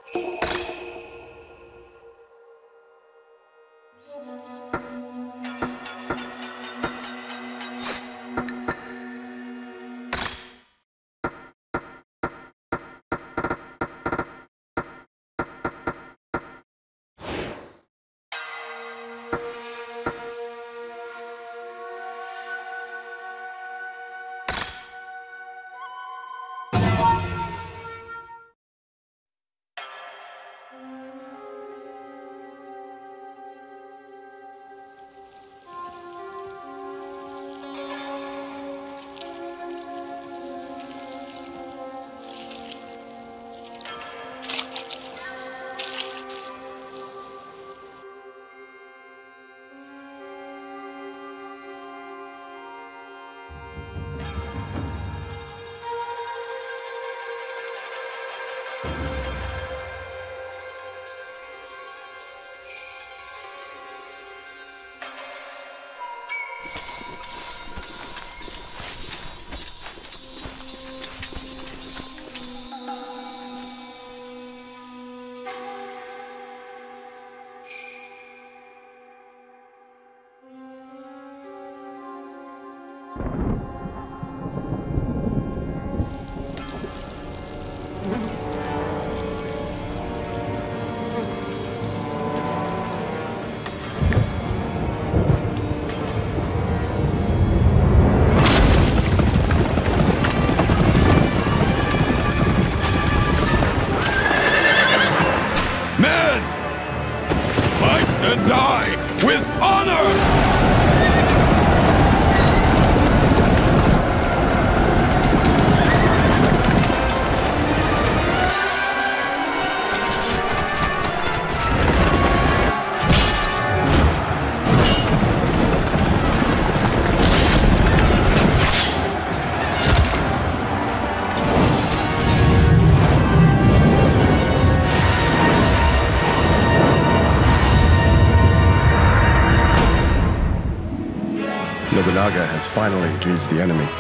Nobunaga has finally engaged the enemy.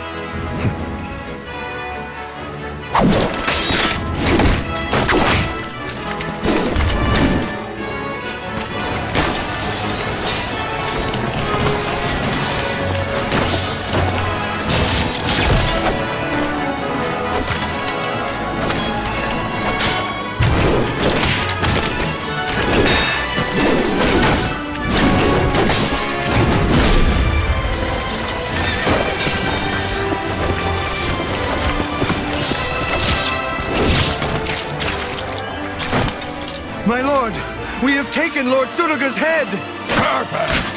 My lord, we have taken Lord Suruga's head! Perfect!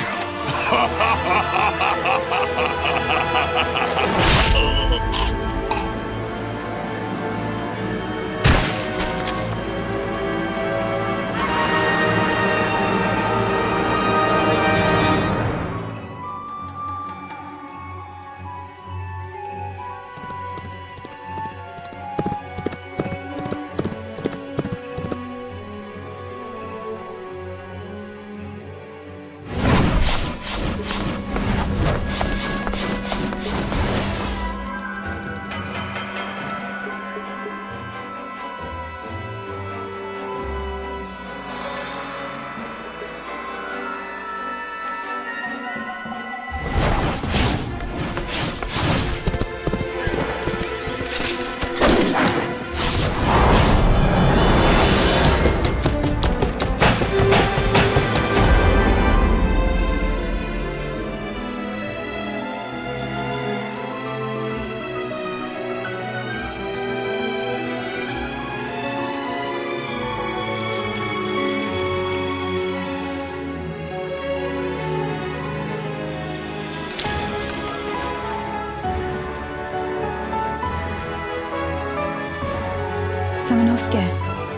Samanosuke.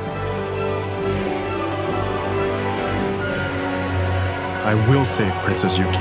I will save Princess Yuki.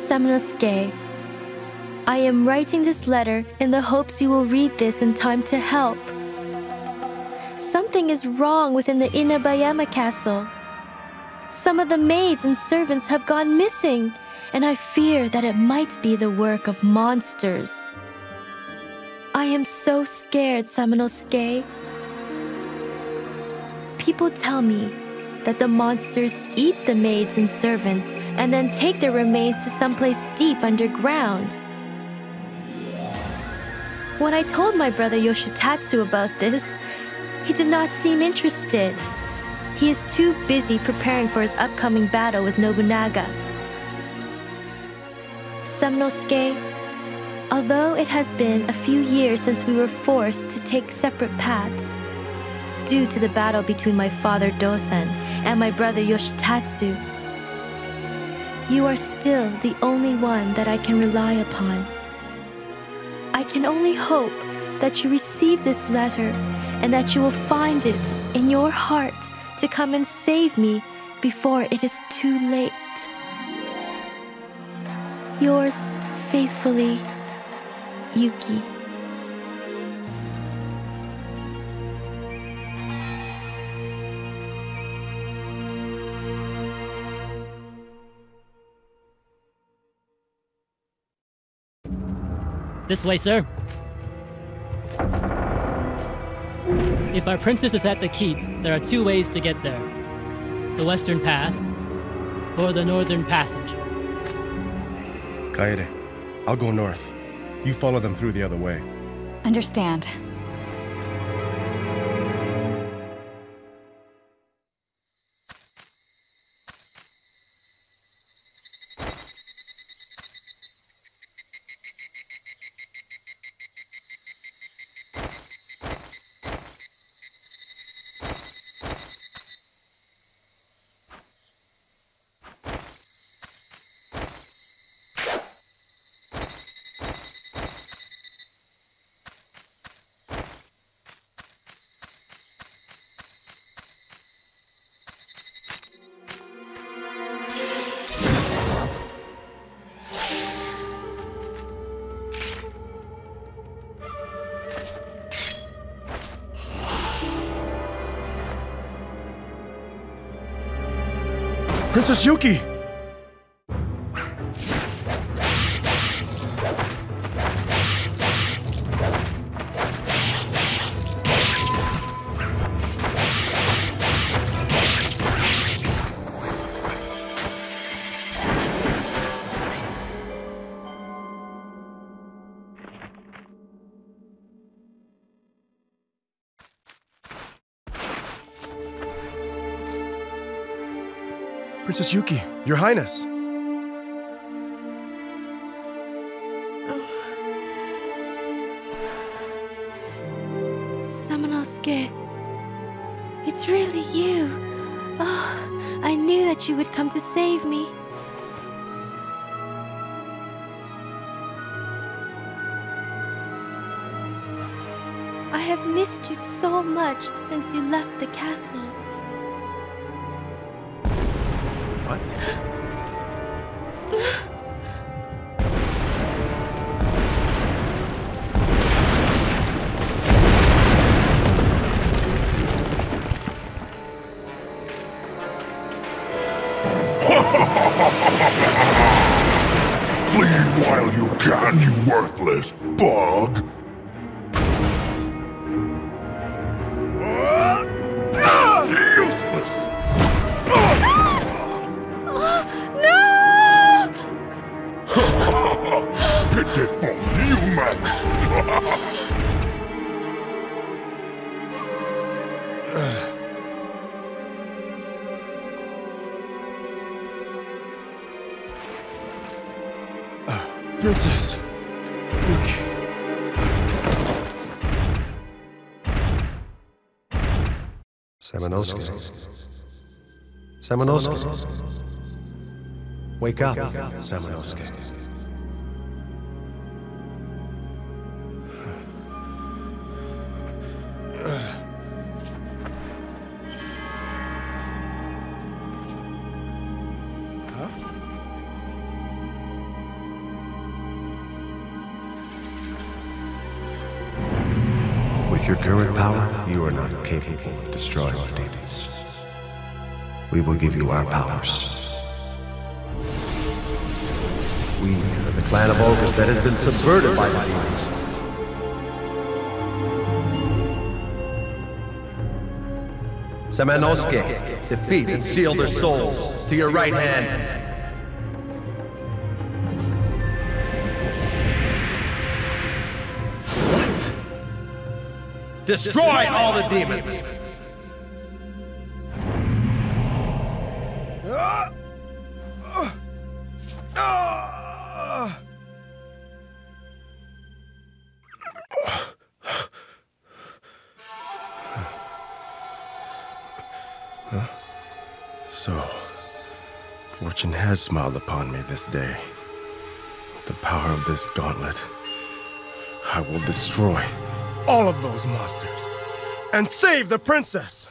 Samanosuke, I am writing this letter in the hopes you will read this in time to help. Something is wrong within the Inabayama castle. Some of the maids and servants have gone missing, and I fear that it might be the work of monsters. I am so scared, Samanosuke. People tell me that the monsters eat the maids and servants and then take their remains to someplace deep underground. When I told my brother Yoshitatsu about this, he did not seem interested. He is too busy preparing for his upcoming battle with Nobunaga. Samanosuke, although it has been a few years since we were forced to take separate paths, due to the battle between my father Dosan and my brother Yoshitatsu, you are still the only one that I can rely upon. I can only hope that you receive this letter and that you will find it in your heart to come and save me before it is too late. Yours faithfully, Yuki. This way, sir. If our princess is at the keep, there are two ways to get there. The western path, or the northern passage. Kaede, I'll go north. You follow them through the other way. Understand. Princess Yuki! Princess Yuki, Your Highness! Samanosuke, it's really you. Oh, I knew that you would come to save me. I have missed you so much since you left the castle. What? Flee while you can, you worthless bug! Useless! No! Pitiful humans! Princess Yuki. Samanosuke. Samanosuke. Wake up, Samanosuke. With your current power, you are not capable of destroying the demons. We will give you our powers. We are the clan of ogres that has been subverted by the demons. Samanosuke, defeat and seal their souls. To your right hand. Destroy all the demons! So, fortune has smiled upon me this day. With the power of this gauntlet, I will destroy all of those monsters and save the princess!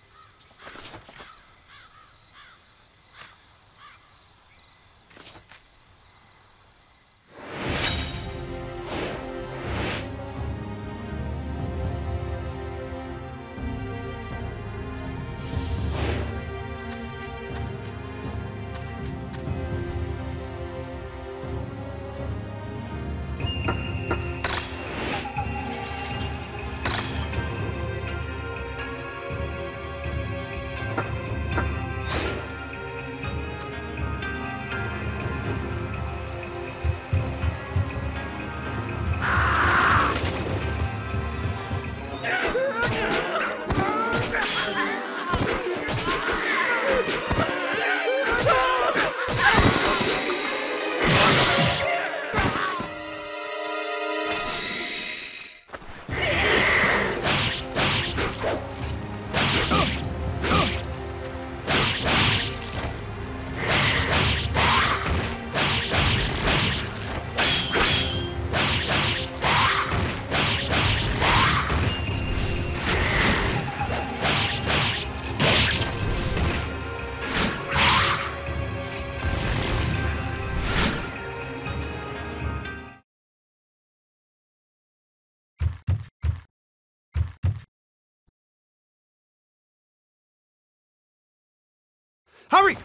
Hurry!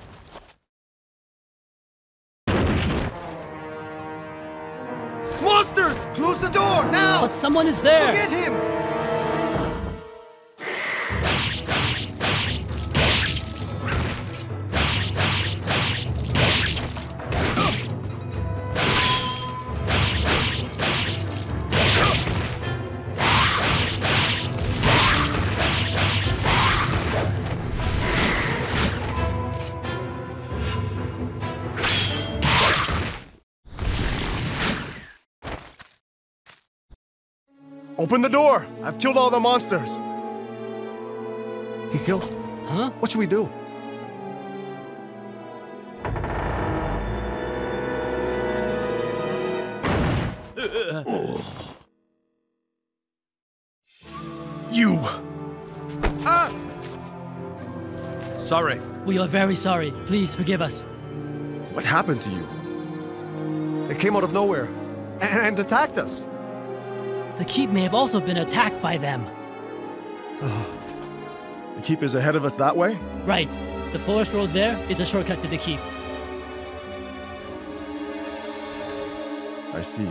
Monsters! Close the door, now! But someone is there! Go get him! Open the door! I've killed all the monsters! He killed? Huh? What should we do? You! Sorry. We are very sorry. Please forgive us. What happened to you? They came out of nowhere and attacked us. The keep may have also been attacked by them. The keep is ahead of us that way? Right. The forest road there is a shortcut to the keep. I see.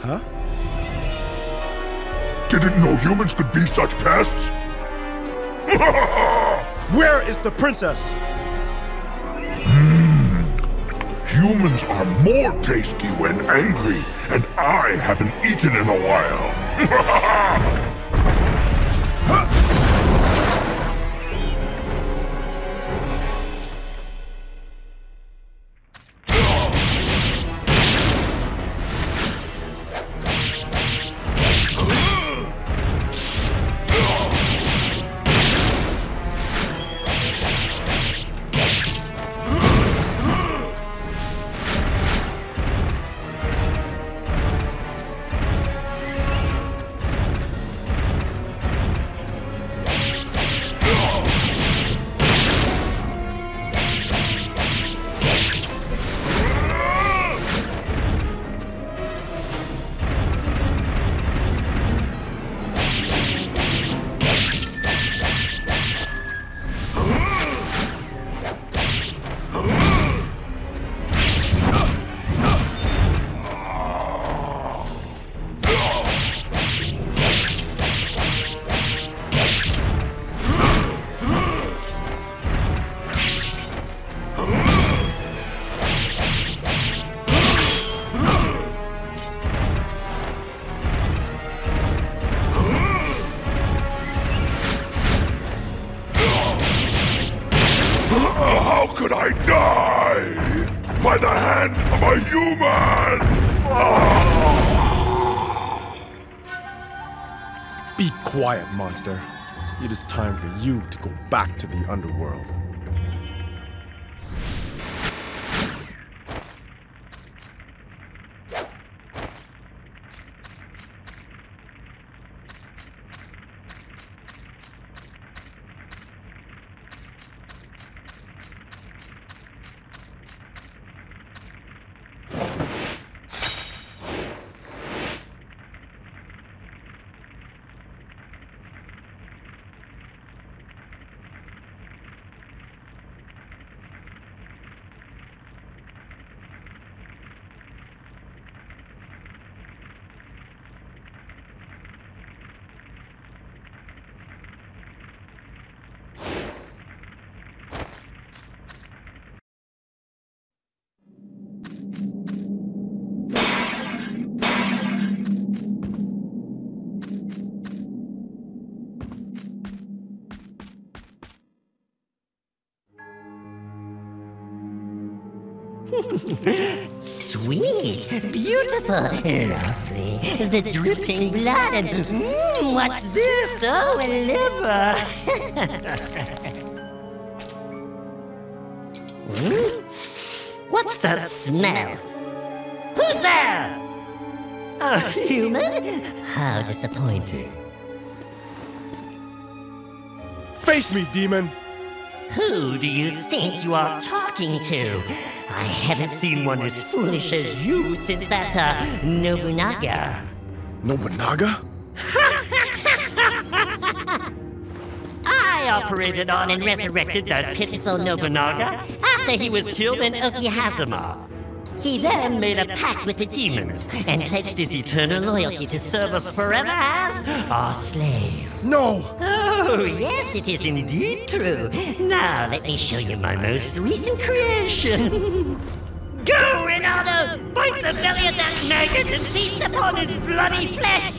Huh? Didn't know humans could be such pests? Where is the princess? Humans are more tasty when angry, and I haven't eaten in a while. How could I die? By the hand of a human! Be quiet, monster. It is time for you to go back to the underworld. Sweet, beautiful, lovely. The dripping blood and what's this? Oh, a liver. What's that smell? Who's there? A human? How disappointing. Face me, demon! Who do you think you are talking to? I haven't seen one as foolish as you since that, Nobunaga. Nobunaga? I operated on and resurrected that pitiful Nobunaga after he was killed in Okihazuma. He then made a pact with the demons and pledged his eternal loyalty to serve us forever as our slave. No! Oh, yes, it is indeed true. Now let me show you my most recent creation. Go, Ronaldo! Bite the belly of that maggot and feast upon his bloody flesh!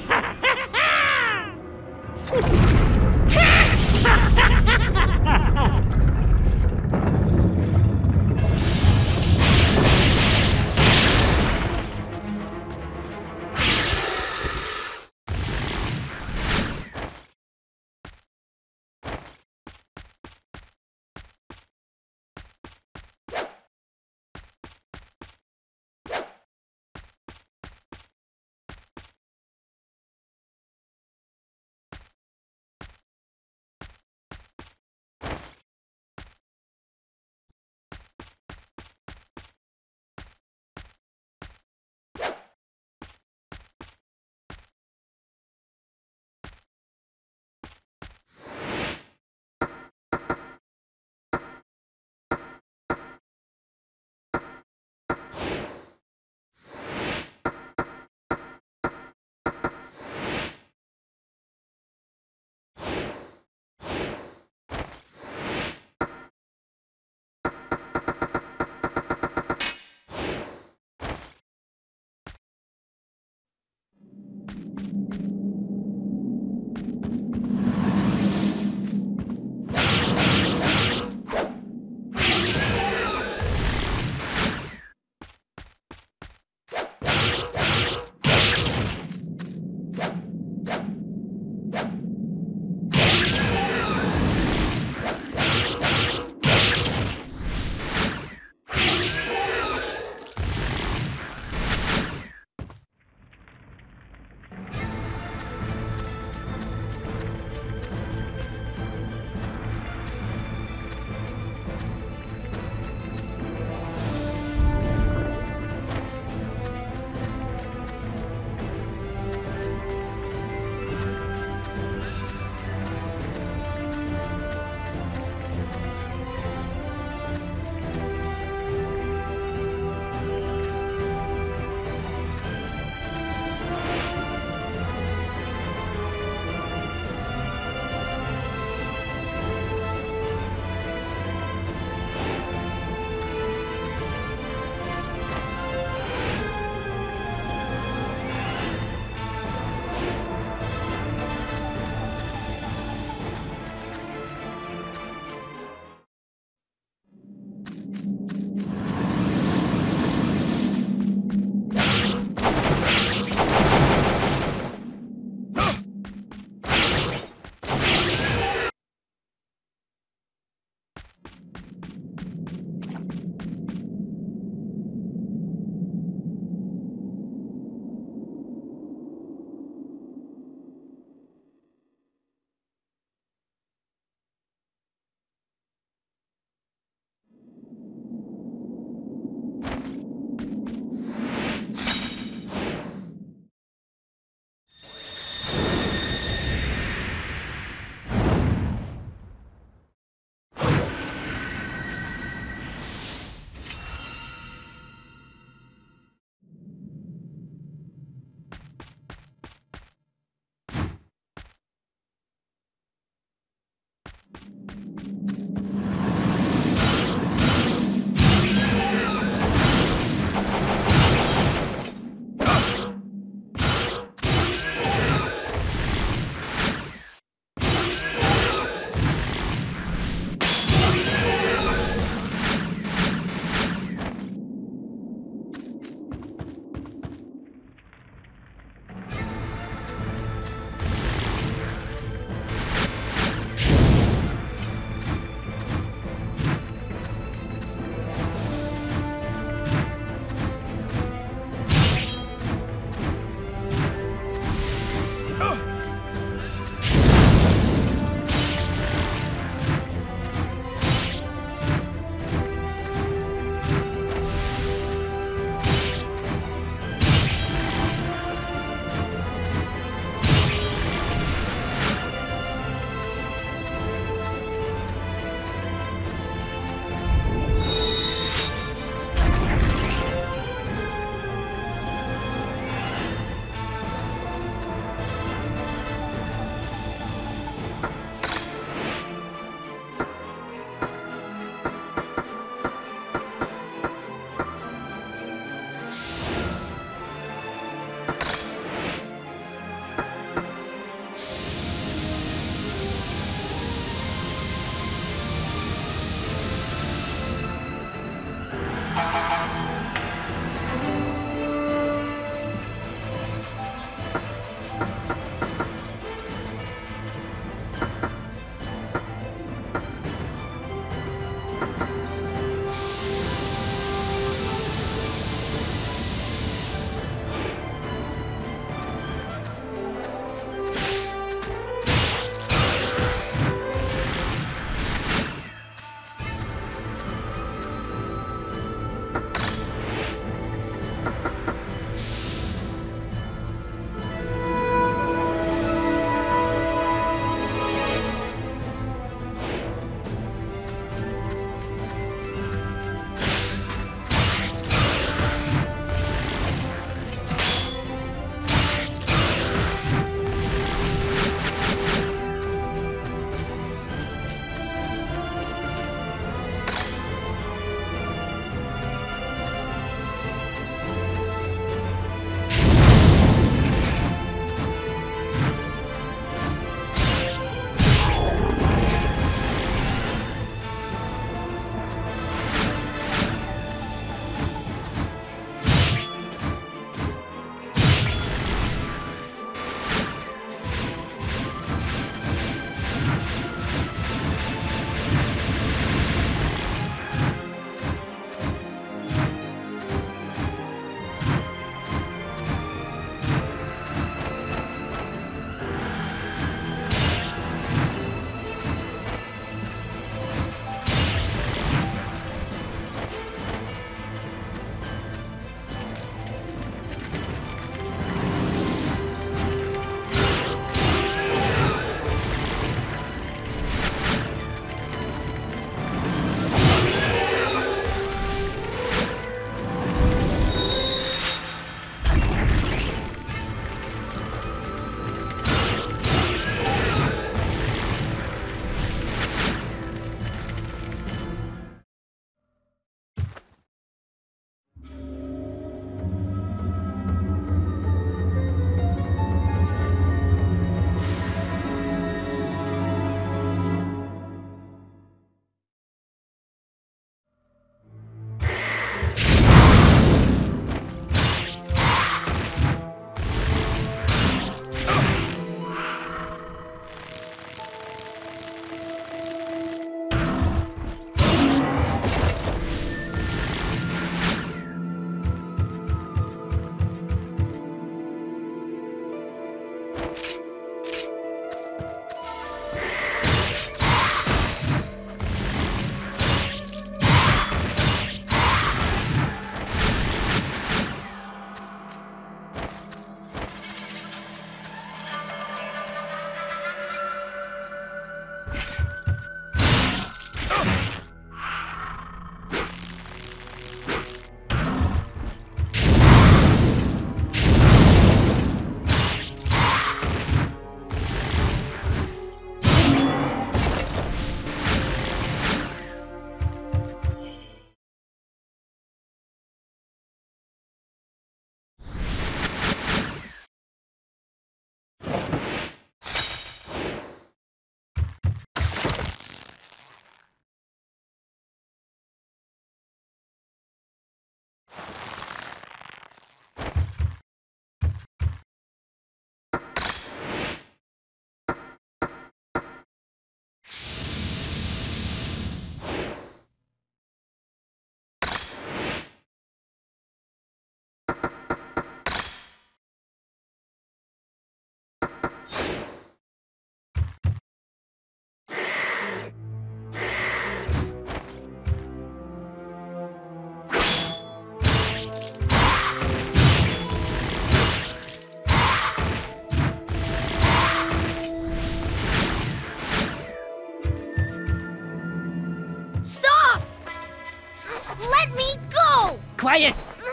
Quiet!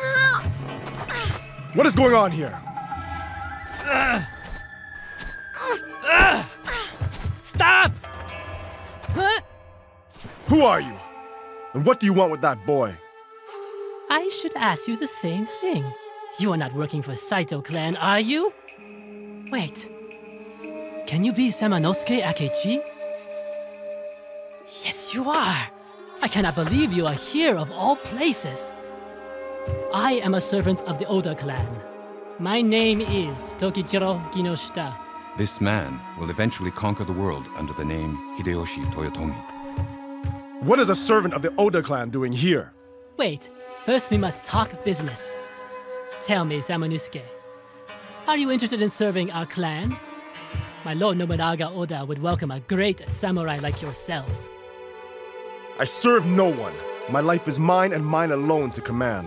What is going on here? Stop! Huh? Who are you? And what do you want with that boy? I should ask you the same thing. You are not working for Saito clan, are you? Wait. Can you be Samanosuke Akechi? Yes, you are. I cannot believe you are here of all places. I am a servant of the Oda clan. My name is Tokichiro Kinoshita. This man will eventually conquer the world under the name Hideyoshi Toyotomi. What is a servant of the Oda clan doing here? Wait, first we must talk business. Tell me, Samanosuke, are you interested in serving our clan? My Lord Nobunaga Oda would welcome a great samurai like yourself. I serve no one. My life is mine and mine alone to command.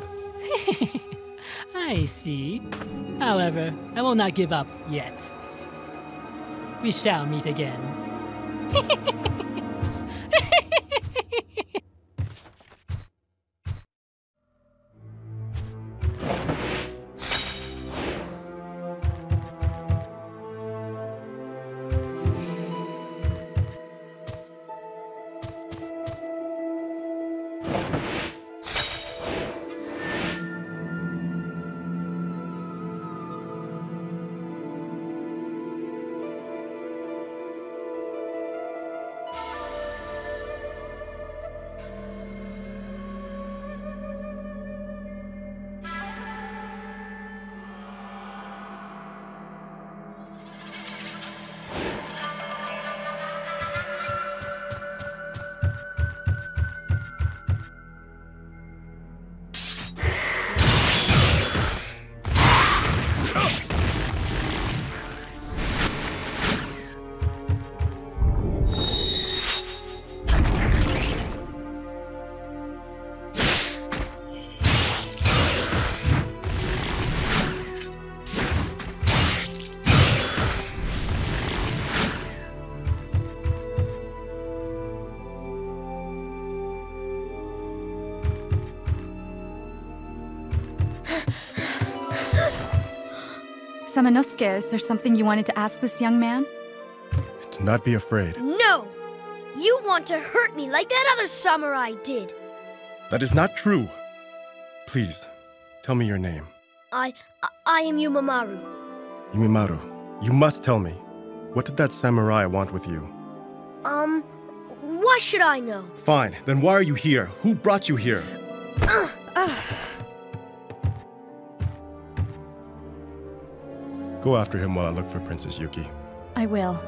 I see. However, I will not give up yet. We shall meet again. Samanosuke, is there something you wanted to ask this young man? Do not be afraid. No! You want to hurt me like that other samurai did. That is not true. Please, tell me your name. I am Yumimaru. Yumimaru, you must tell me. What did that samurai want with you? Why should I know? Fine, then why are you here? Who brought you here? Go after him while I look for Princess Yuki. I will.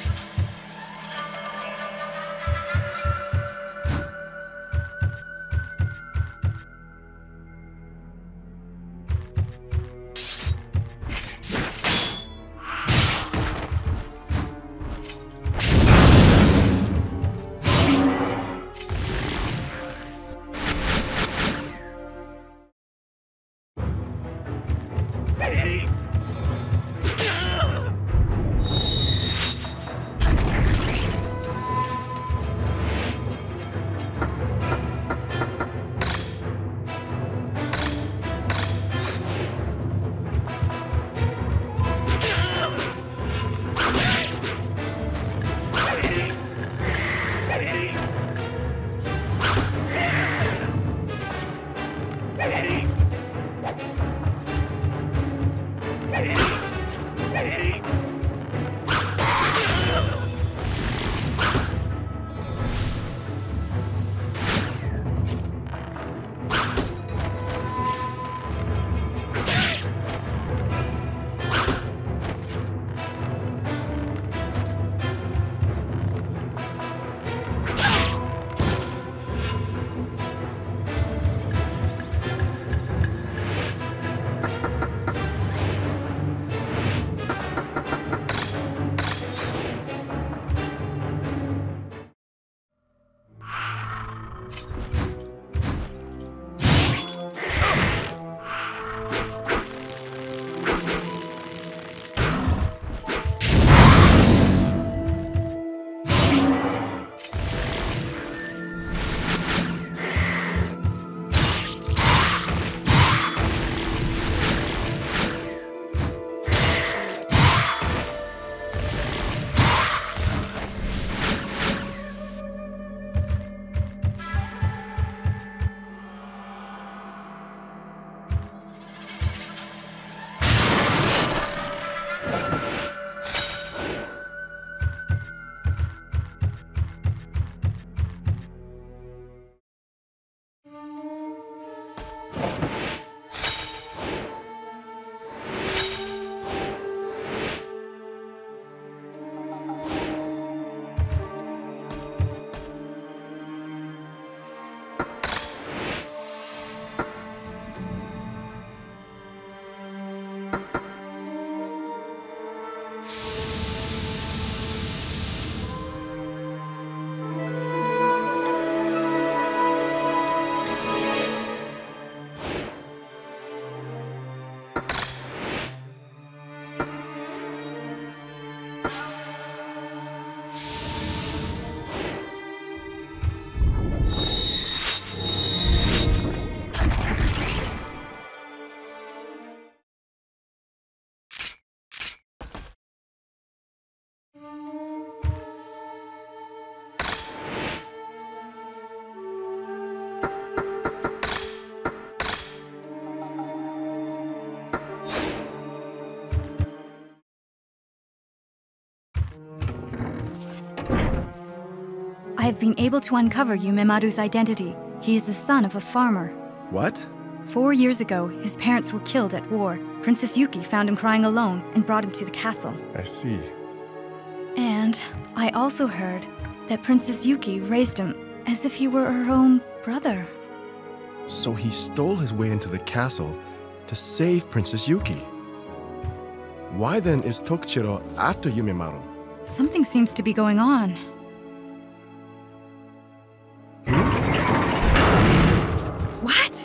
I have been able to uncover Yumemaru's identity. He is the son of a farmer. What? 4 years ago, his parents were killed at war. Princess Yuki found him crying alone and brought him to the castle. I see. And I also heard that Princess Yuki raised him as if he were her own brother. So he stole his way into the castle to save Princess Yuki. Why then is Tokichiro after Yumemaru? Something seems to be going on. What?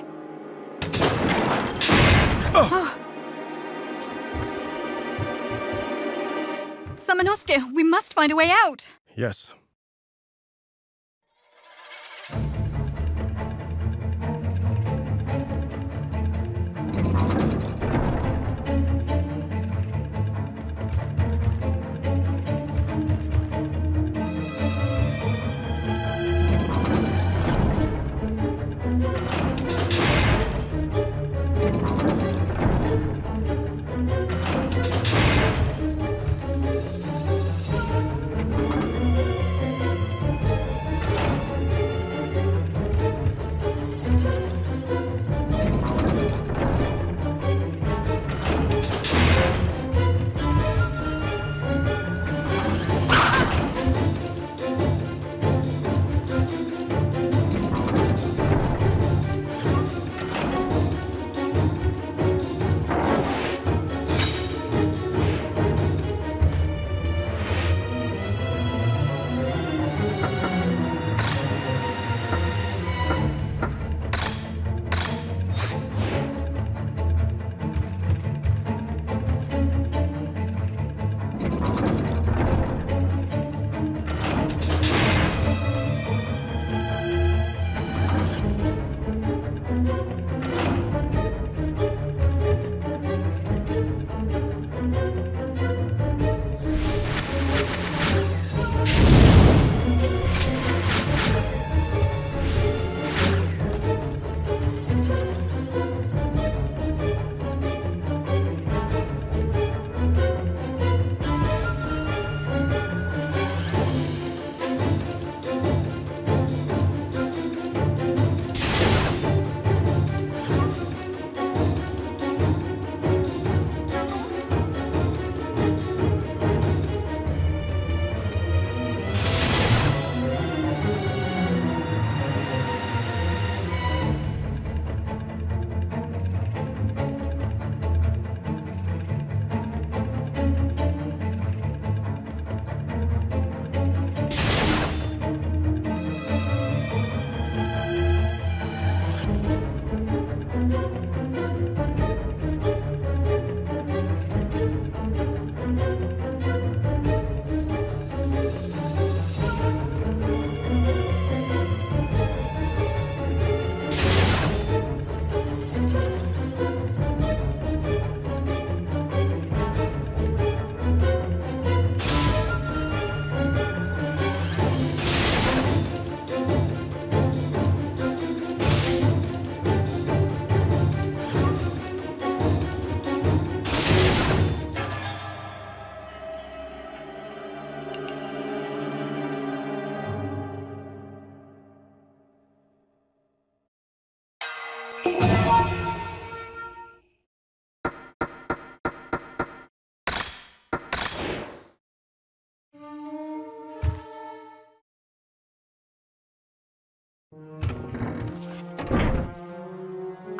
Oh. Samanosuke, we must find a way out! Yes.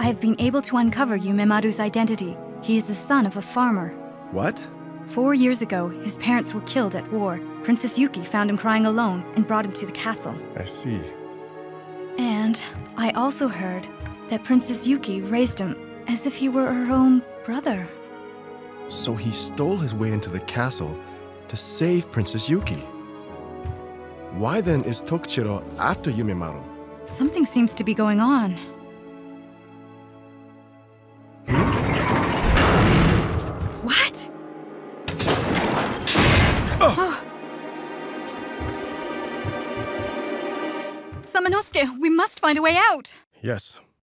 I have been able to uncover Yumemaru's identity. He is the son of a farmer. What? 4 years ago, his parents were killed at war. Princess Yuki found him crying alone and brought him to the castle. I see. And I also heard that Princess Yuki raised him as if he were her own brother. So he stole his way into the castle to save Princess Yuki. Why then is Tokichiro after Yumemaru? Something seems to be going on. What? Oh. Samanosuke, we must find a way out! Yes.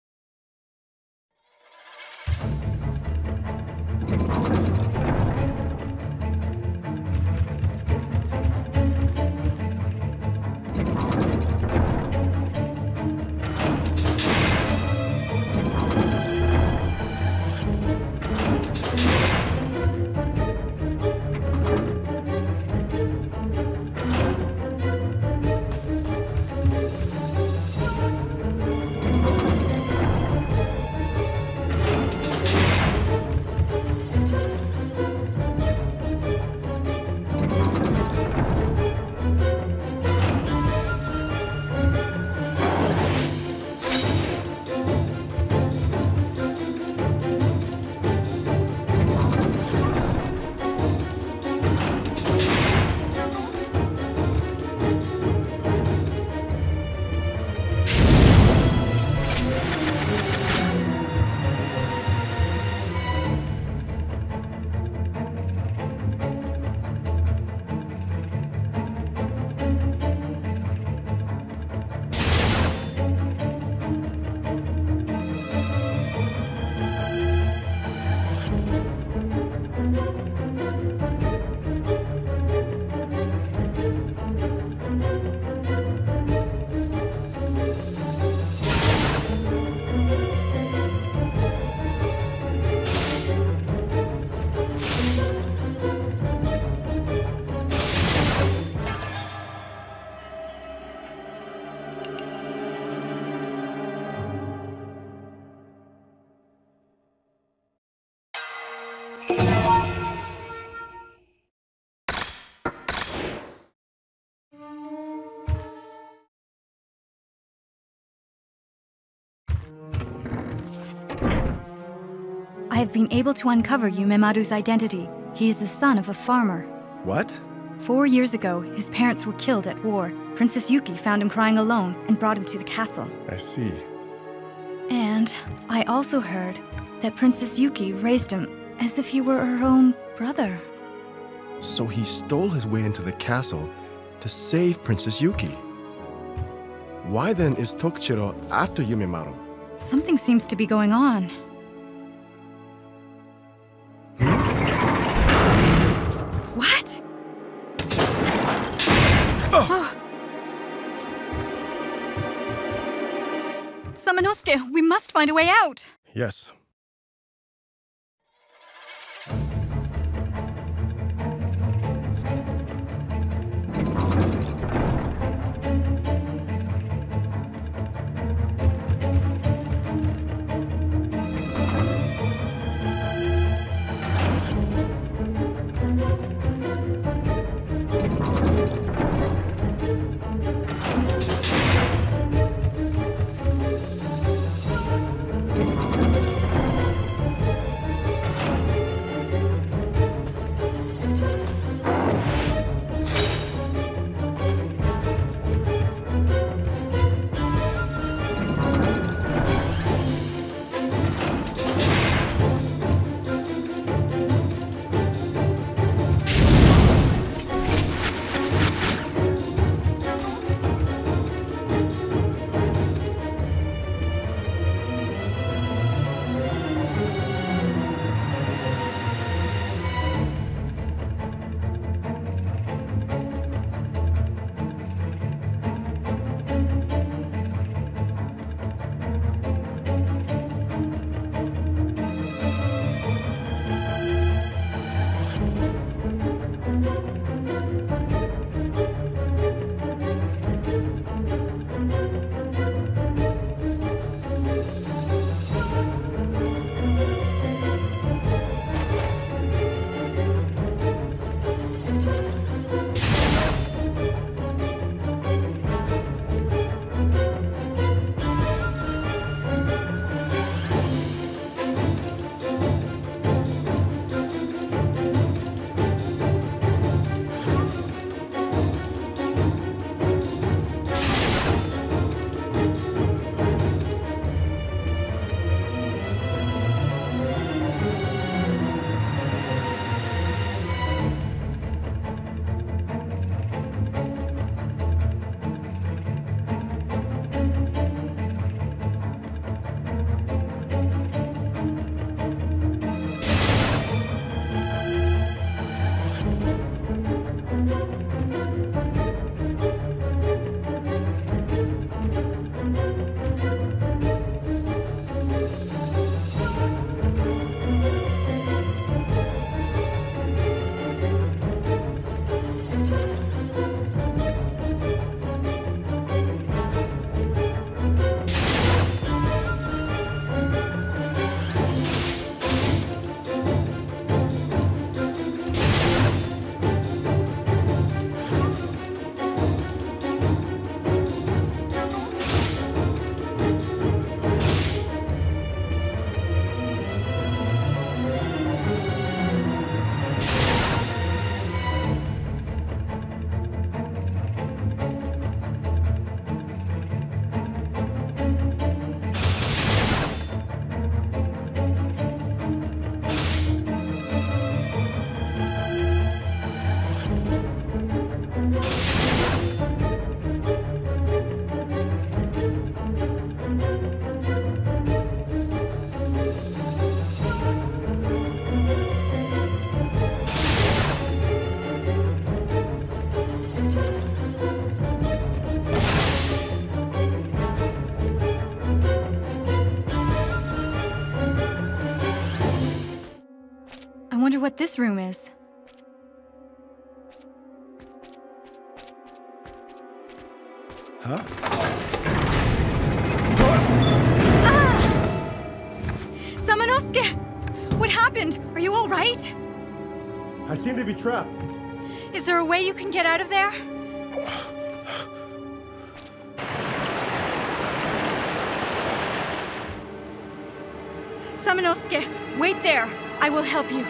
I have been able to uncover Yumemaru's identity. He is the son of a farmer. What? 4 years ago, his parents were killed at war. Princess Yuki found him crying alone and brought him to the castle. I see. And I also heard that Princess Yuki raised him as if he were her own brother. So he stole his way into the castle to save Princess Yuki. Why then is Tokichiro after Yumemaru? Something seems to be going on. What? Oh. Samanosuke, we must find a way out! Yes. what this room is. Huh? Samanosuke! What happened? Are you all right? I seem to be trapped. Is there a way you can get out of there? Samanosuke, wait there. I will help you.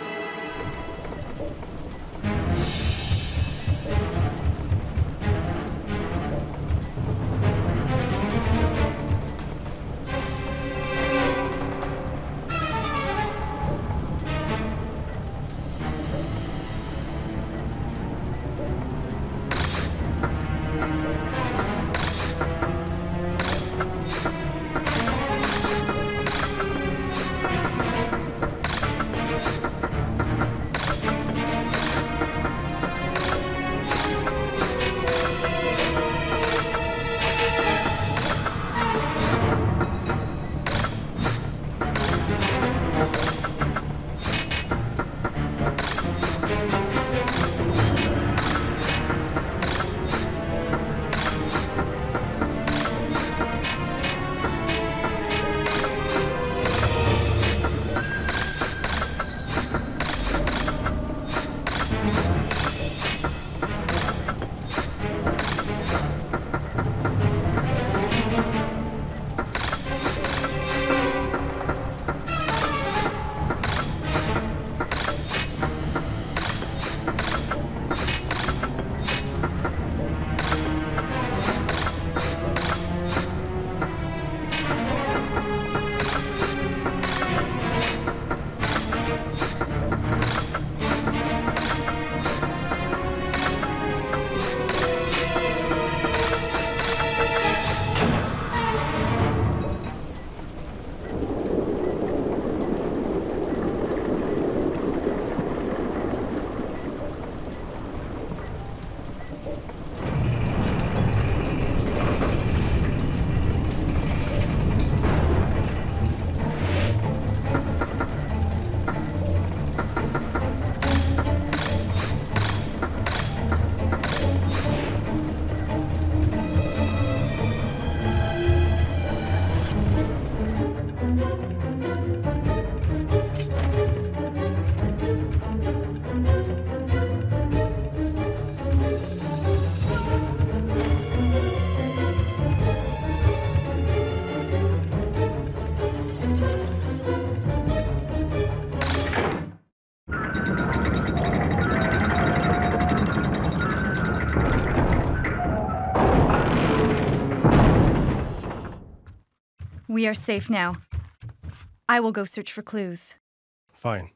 We are safe now. I will go search for clues. Fine.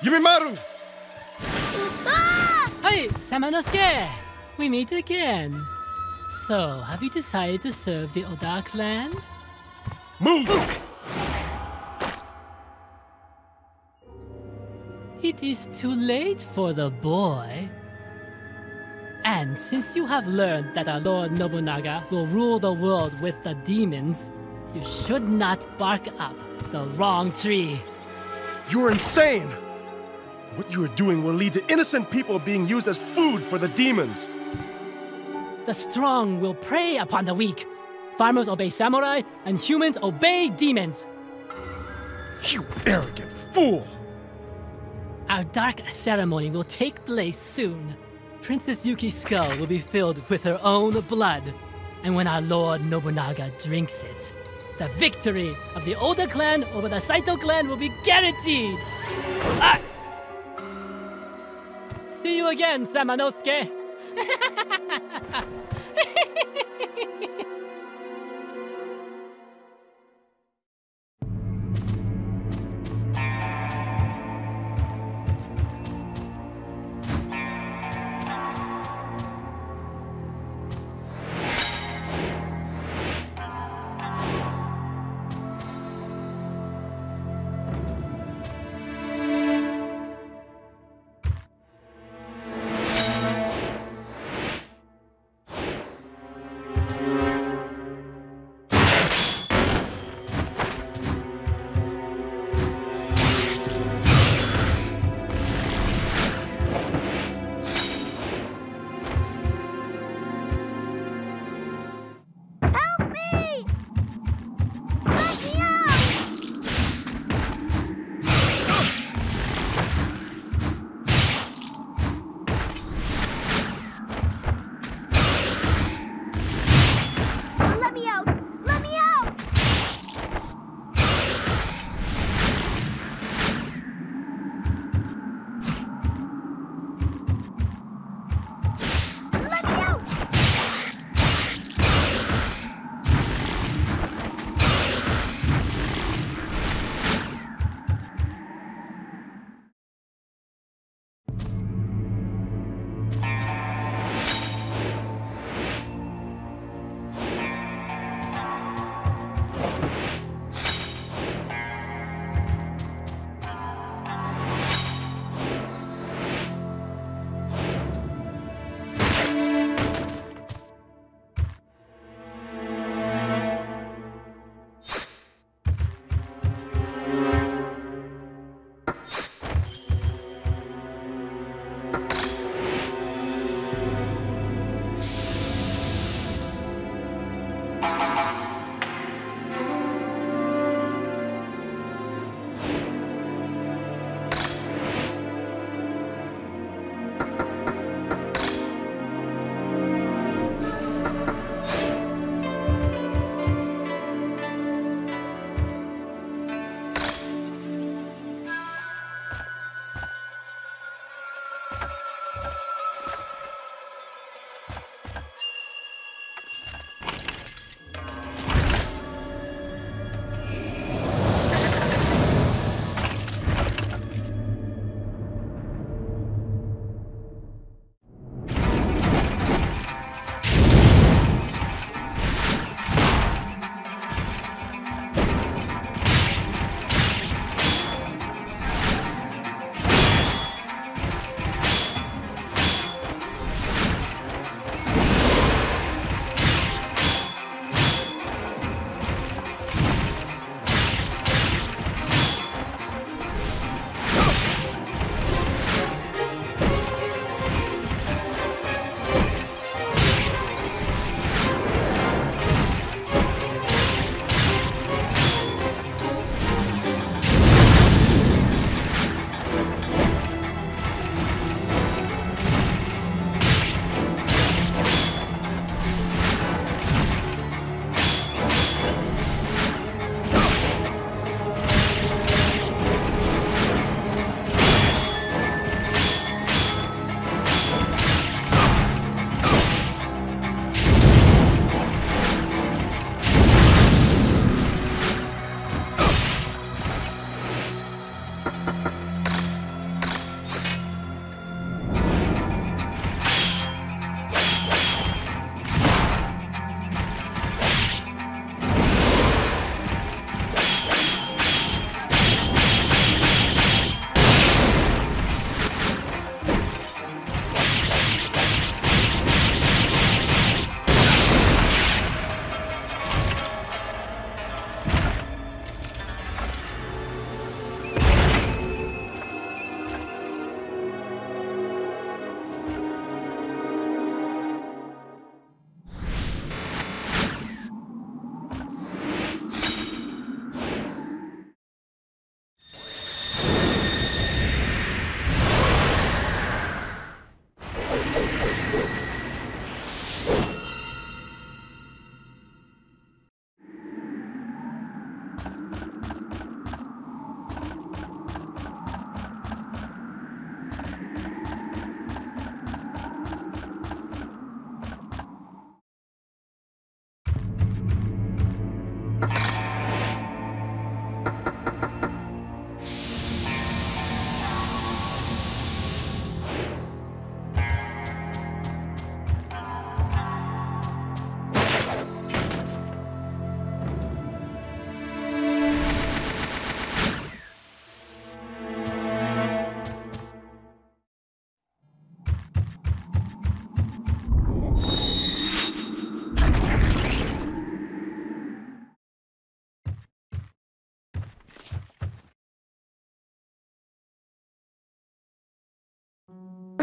Yumimaru! Hey, Samanosuke! We meet again. So, have you decided to serve the Oda clan? Move! It is too late for the boy. And since you have learned that our Lord Nobunaga will rule the world with the demons, you should not bark up the wrong tree. You're insane! What you are doing will lead to innocent people being used as food for the demons. The strong will prey upon the weak. Farmers obey samurai, and humans obey demons. You arrogant fool! Our dark ceremony will take place soon. Princess Yuki's skull will be filled with her own blood. And when our Lord Nobunaga drinks it, the victory of the Oda clan over the Saito clan will be guaranteed! See you again, Samanosuke!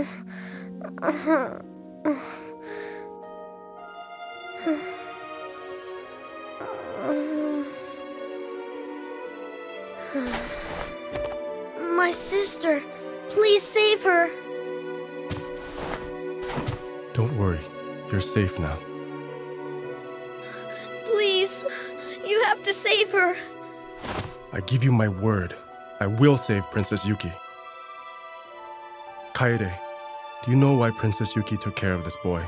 My sister, please save her. Don't worry, you're safe now. Please, you have to save her. I give you my word. I will save Princess Yuki. Kaede, do you know why Princess Yuki took care of this boy?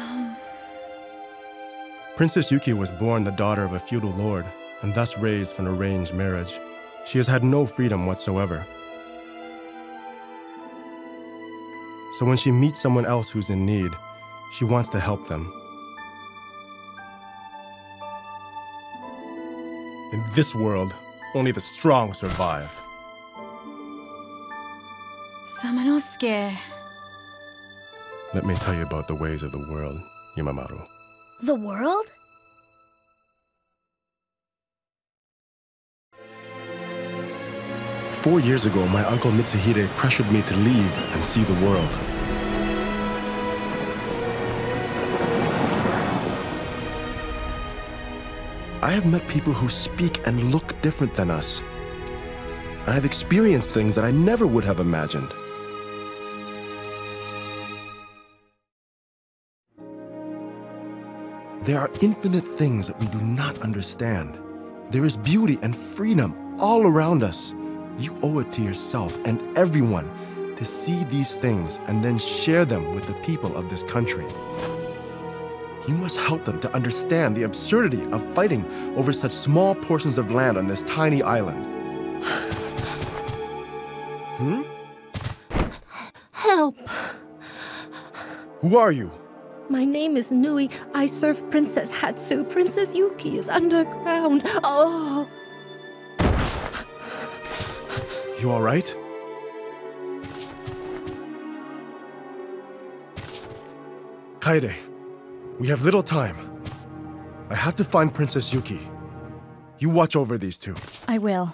Princess Yuki was born the daughter of a feudal lord, and thus raised from an arranged marriage. She has had no freedom whatsoever. So when she meets someone else who's in need, she wants to help them. In this world, only the strong survive. Samanosuke. Let me tell you about the ways of the world, Yamamaru. The world? Four years ago, my uncle Mitsuhide pressured me to leave and see the world. I have met people who speak and look different than us. I have experienced things that I never would have imagined. There are infinite things that we do not understand. There is beauty and freedom all around us. You owe it to yourself and everyone to see these things and then share them with the people of this country. You must help them to understand the absurdity of fighting over such small portions of land on this tiny island. Help! Who are you? My name is Nui. I serve Princess Hatsu. Princess Yuki is underground. Oh! You all right? Kaede, we have little time. I have to find Princess Yuki. You watch over these two. I will.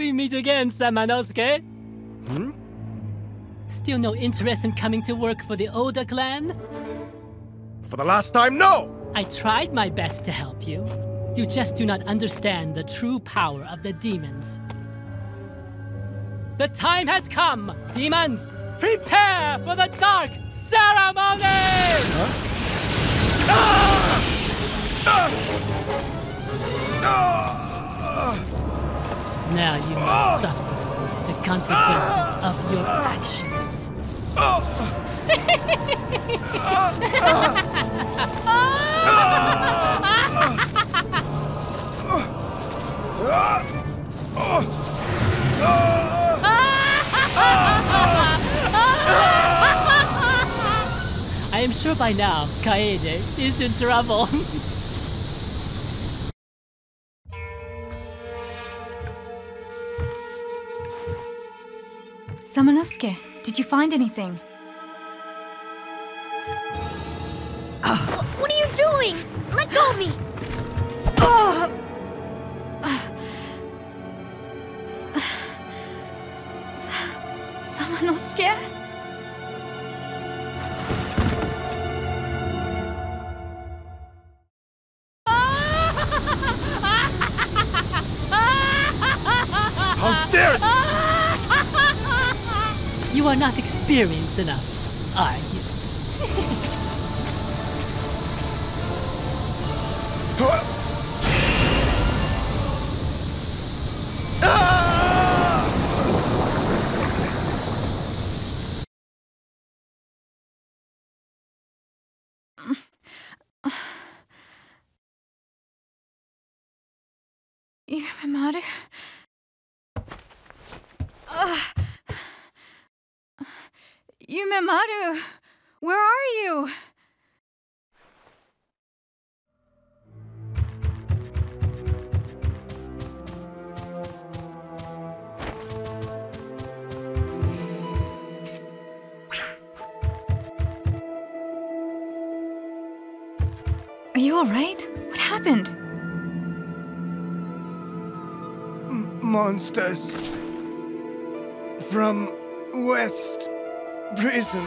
We meet again, Samanosuke. Hmm? Still no interest in coming to work for the Oda clan? For the last time, no! I tried my best to help you. You just do not understand the true power of the demons. The time has come! Demons, prepare for the dark ceremony! Now you must suffer the consequences of your actions. I am sure by now, Kaede is in trouble. Samanosuke, did you find anything? What are you doing? Let go of me! Samanosuke? How dare you! You are not experienced enough, are you? Yumemaru? Yumemaru, where are you? Are you all right? What happened? Monsters from West Prison.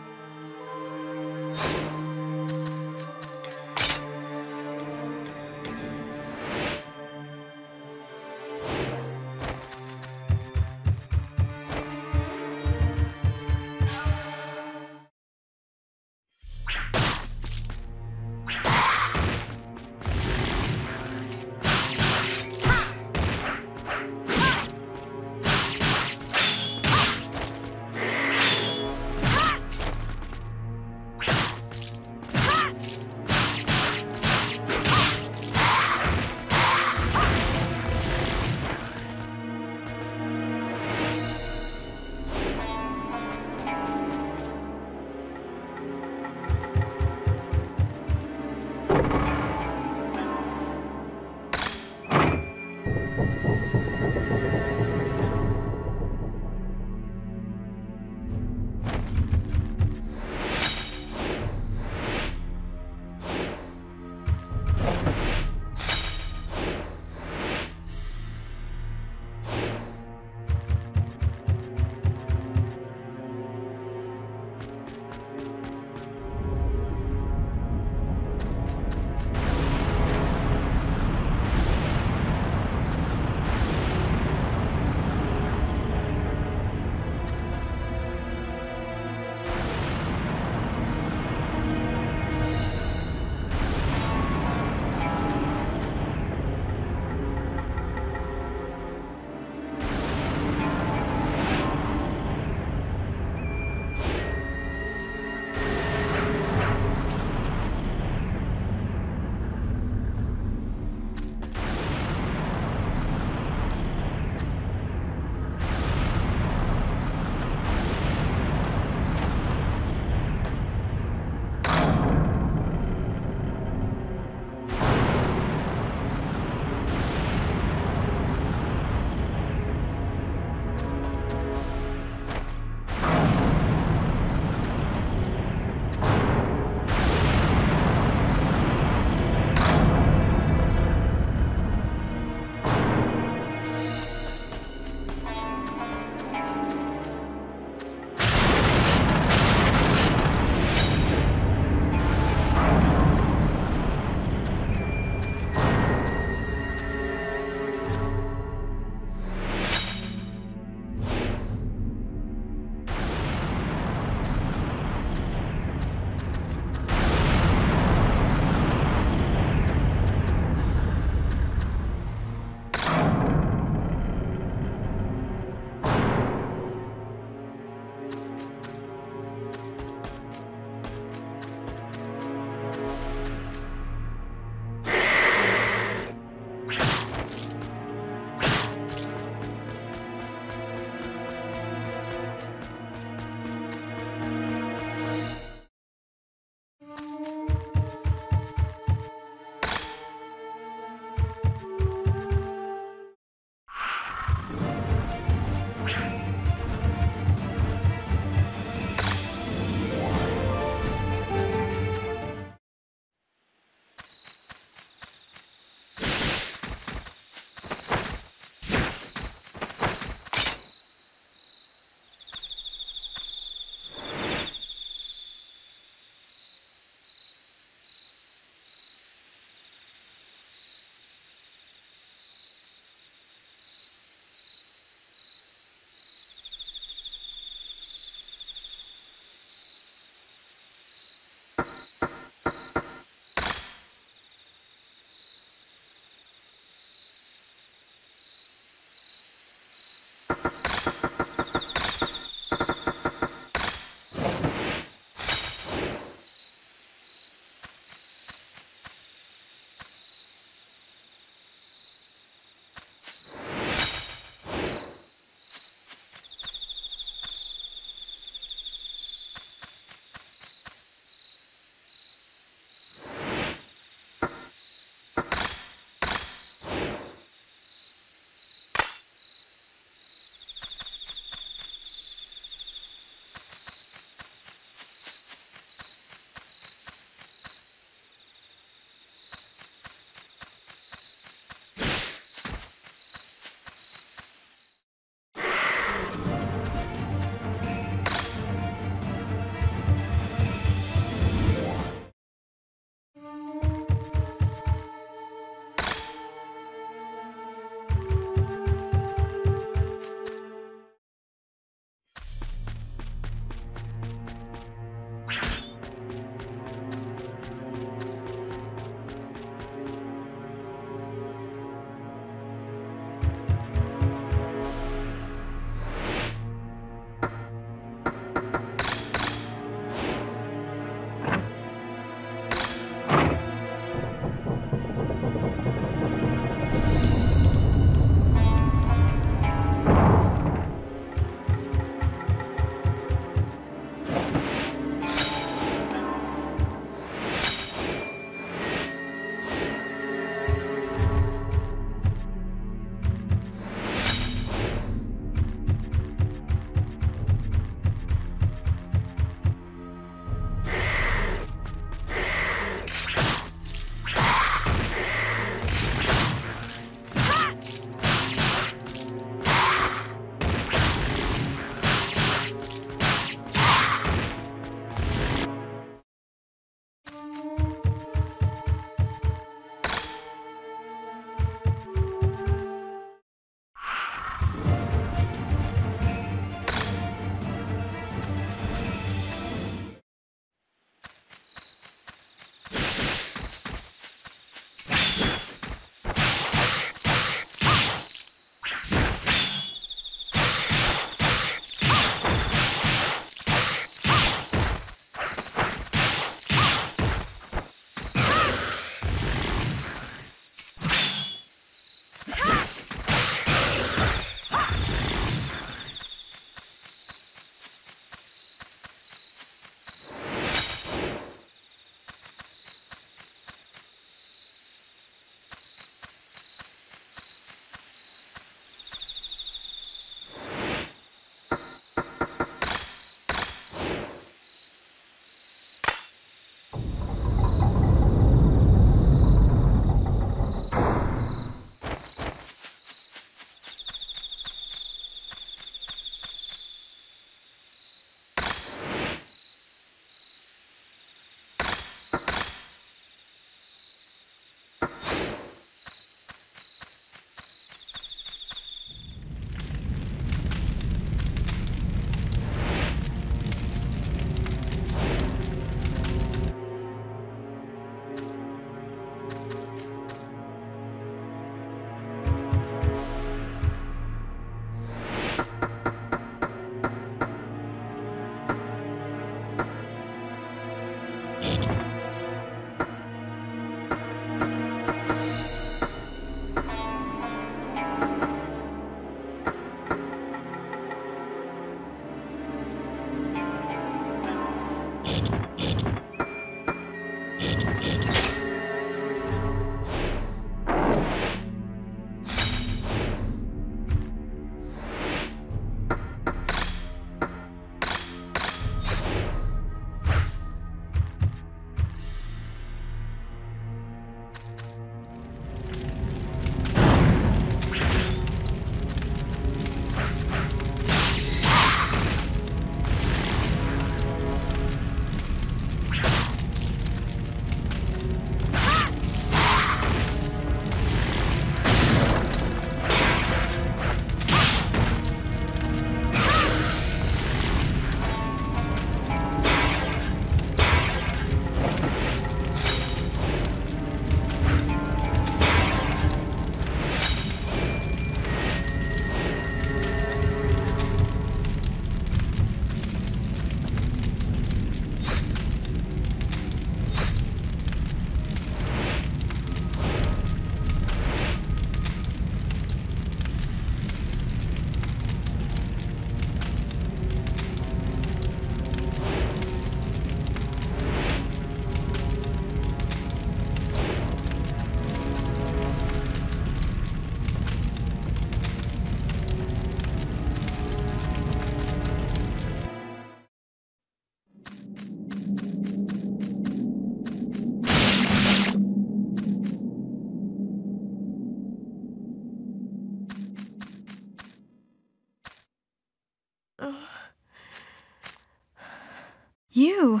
You.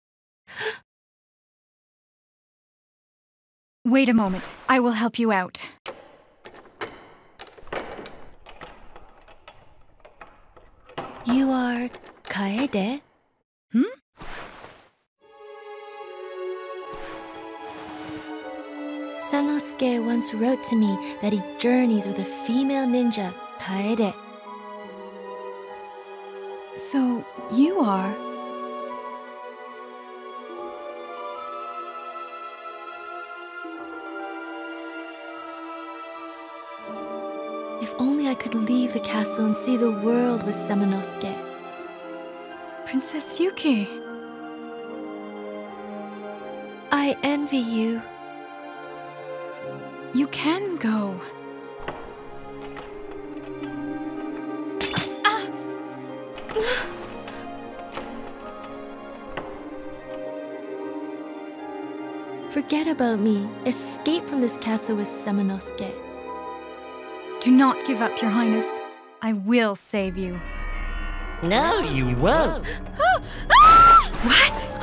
Wait a moment. I will help you out. You are Kaede? Samnosuke once wrote to me that he journeys with a female ninja, Kaede. So, you are... If only I could leave the castle and see the world with Samanosuke. Princess Yuki. I envy you. You can go. Forget about me. Escape from this castle with Samanosuke. Do not give up, Your Highness. I will save you. No, you won't. What?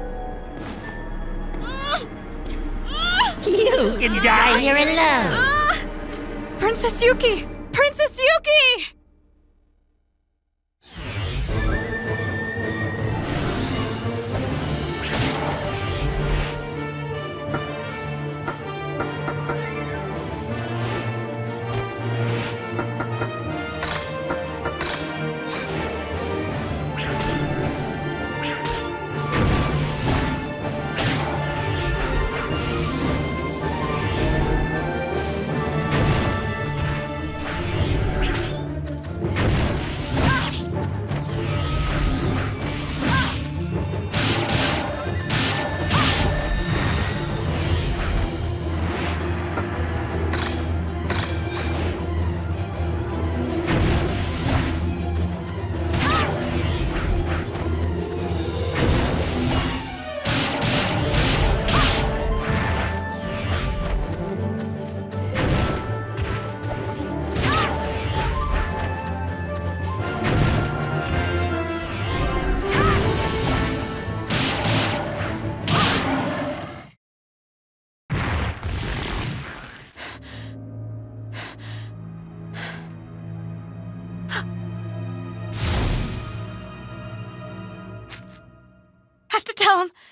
You can die here alone. Princess Yuki! Princess Yuki! Have to tell him.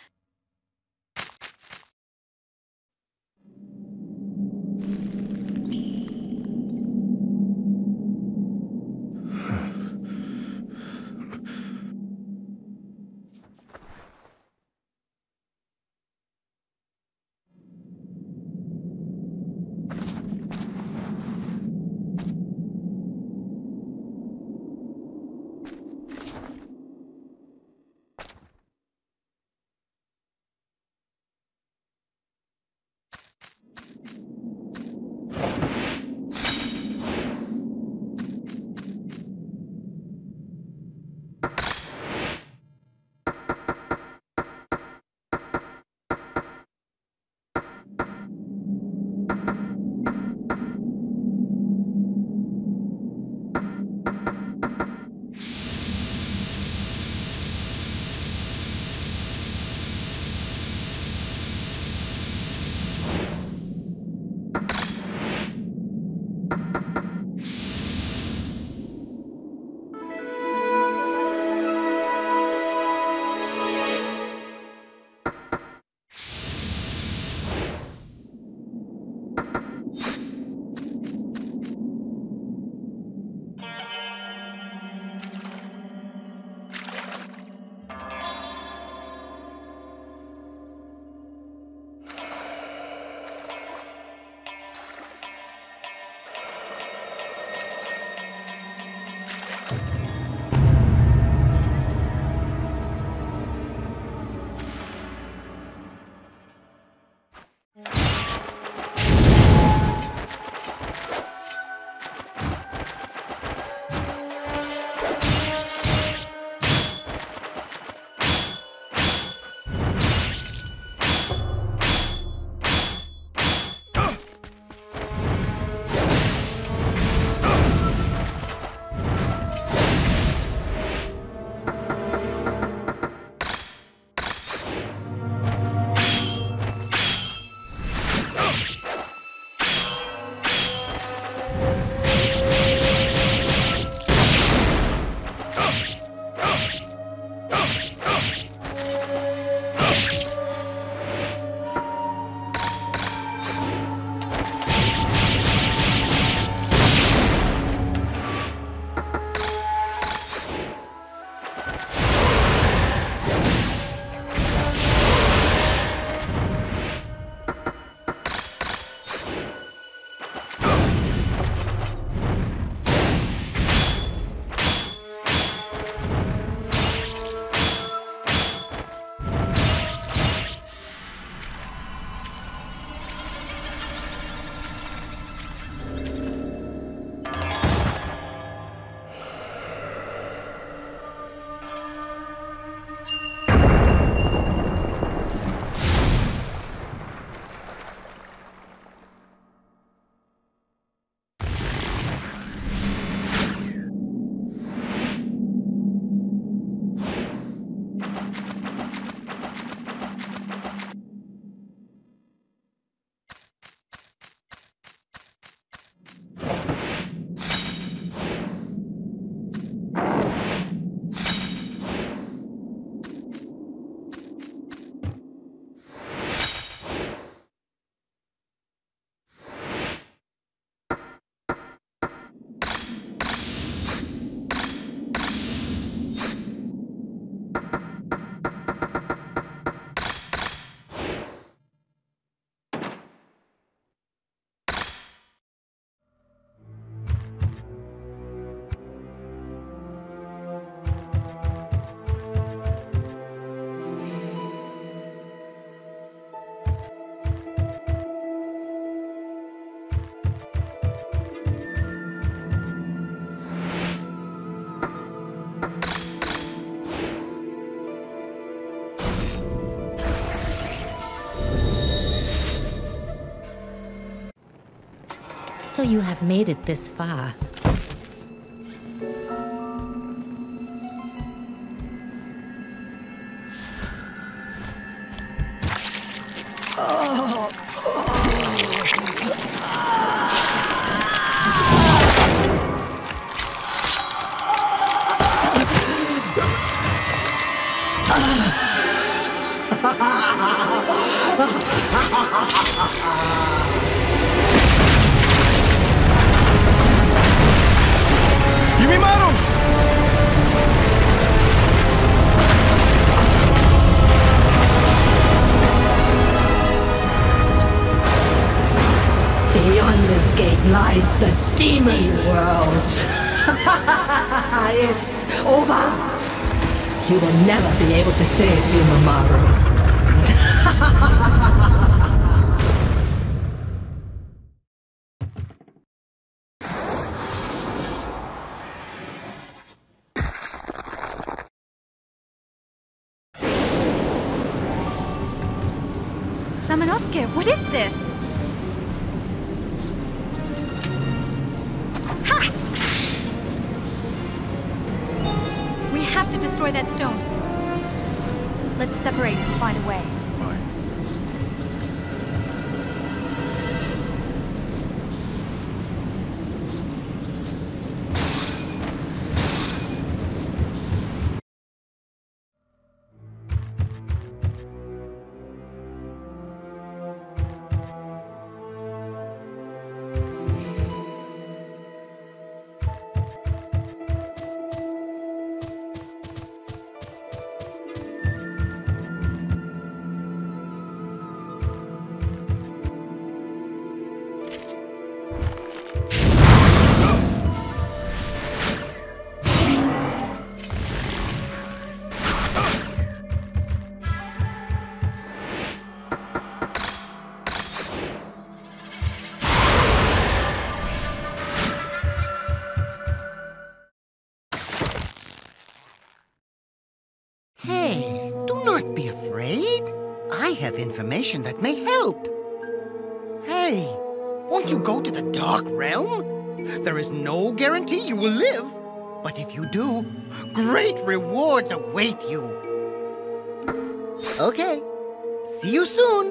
So you have made it this far. Yumimaru! Beyond this gate lies the demon world. It's over. You will never be able to save Yumimaru. Samanosuke, what is this? Ha! We have to destroy that stone. Let's separate and find a way. Fine. Hey, do not be afraid. I have information that may help. Hey, won't you go to the Dark Realm? There is no guarantee you will live, but if you do, great rewards await you. Okay, see you soon.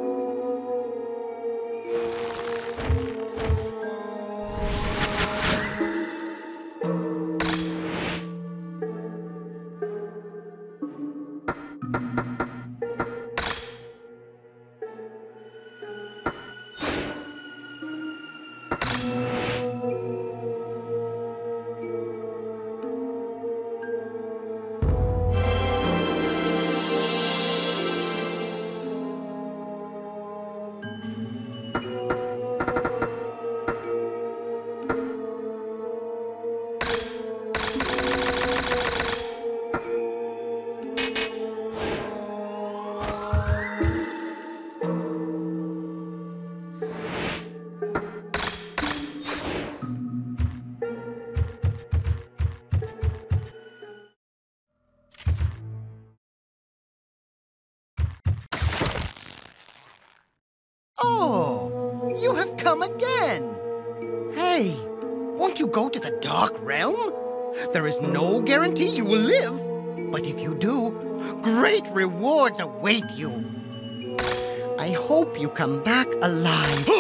Oh, you have come again. Hey, won't you go to the Dark Realm? There is no guarantee you will live, but if you do, great rewards await you. I hope you come back alive.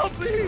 Help me!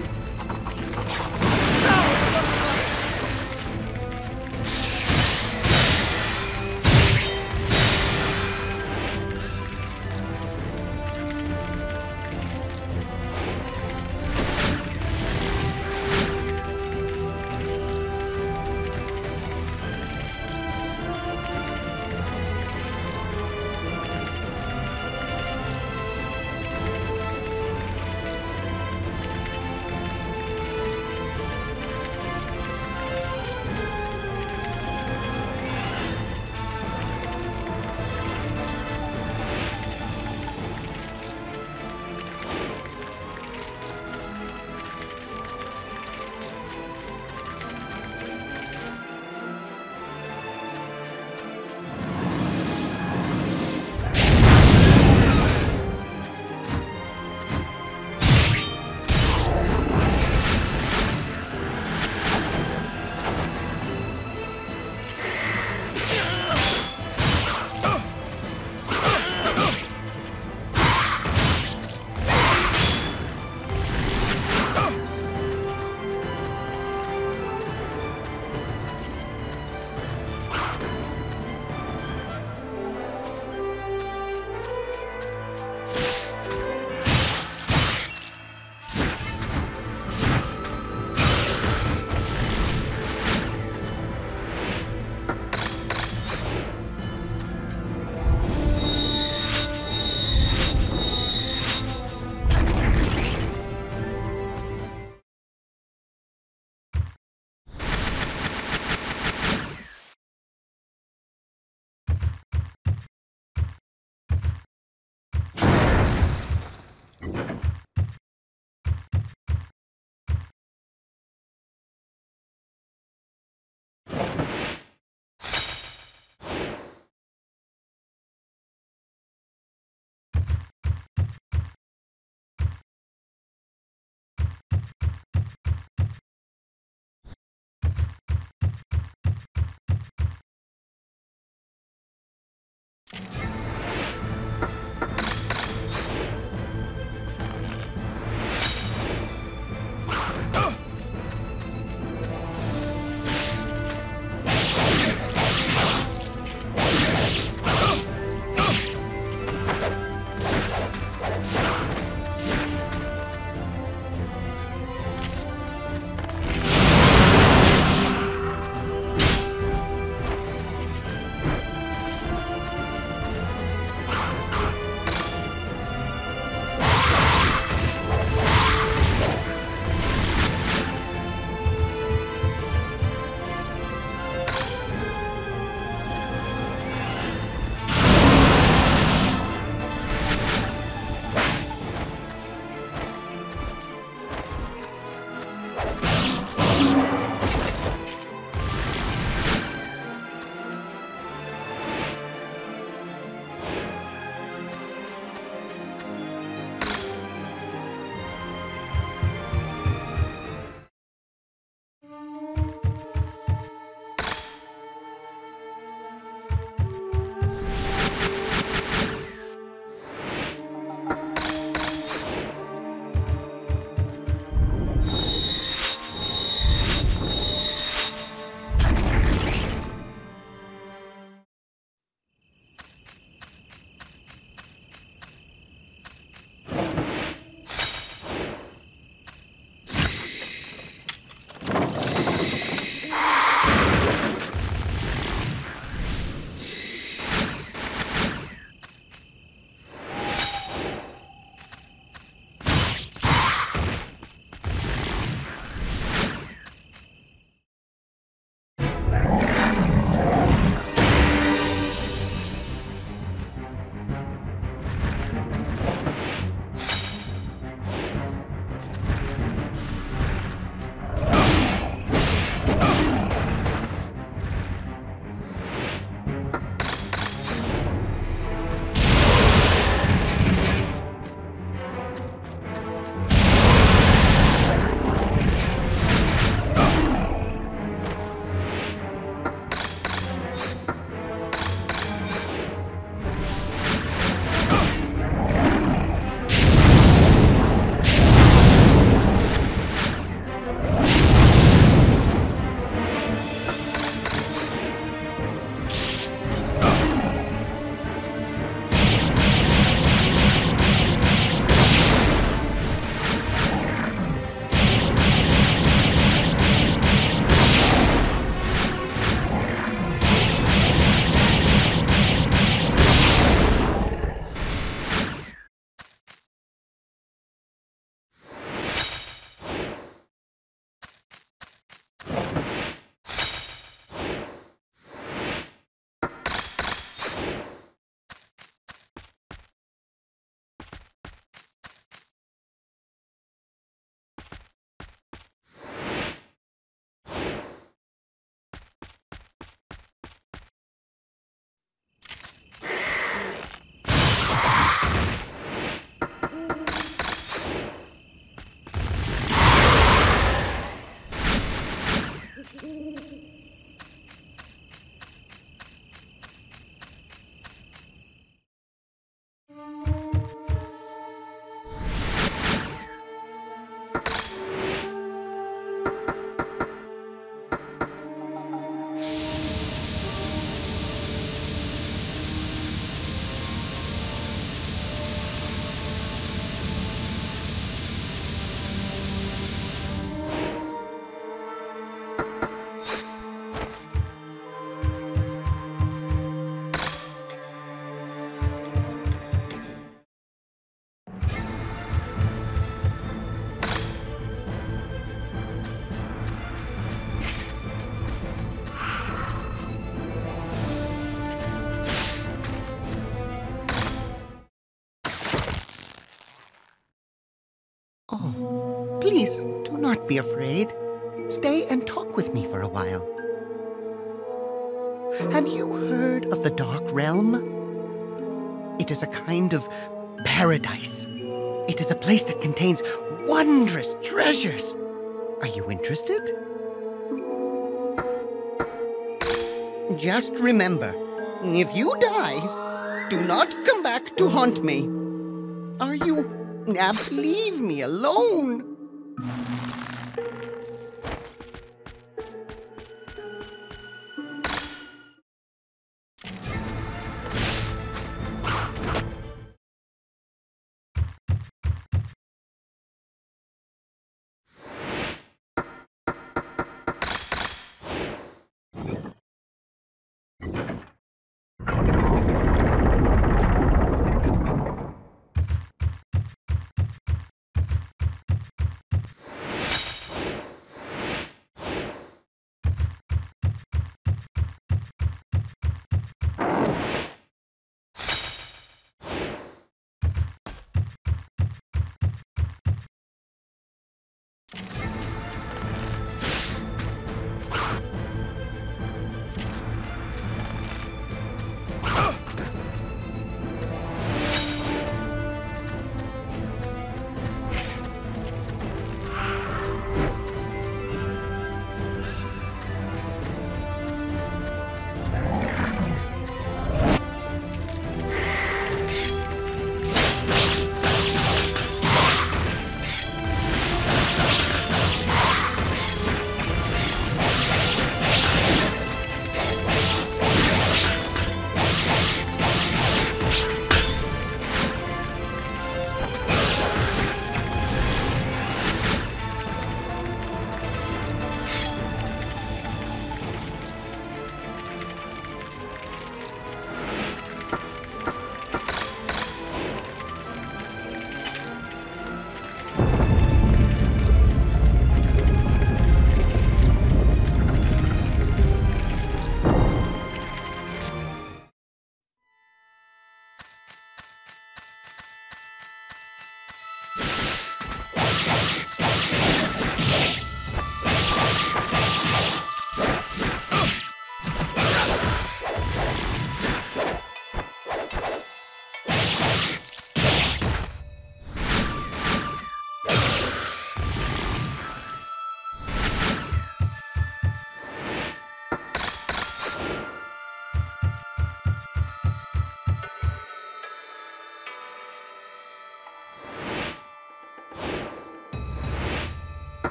Oh, please, do not be afraid. Stay and talk with me for a while. Have you heard of the Dark Realm? It is a kind of paradise. It is a place that contains wondrous treasures. Are you interested? Just remember, if you die, do not come back to haunt me. Are you... Abs, leave me alone.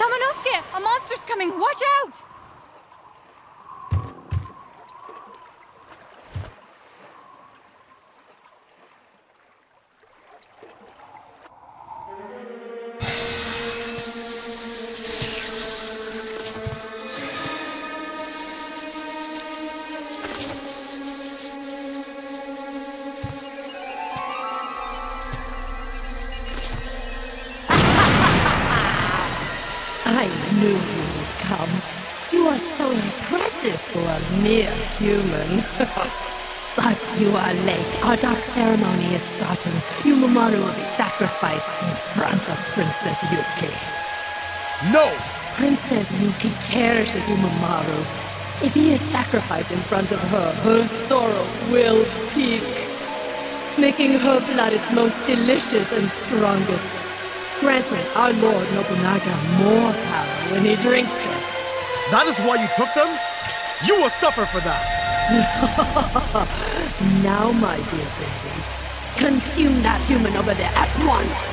Samanosuke! A monster's coming! Watch out! I knew you would come. You are so impressive for a mere human. But you are late. Our dark ceremony is starting. Yumamaru will be sacrificed in front of Princess Yuki. No! Princess Yuki cherishes Yumamaru. If he is sacrificed in front of her, her sorrow will peak, making her blood its most delicious and strongest, granting our Lord Nobunaga more power when he drinks it. That is why you took them? You will suffer for that! Now, my dear baby, consume that human over there at once!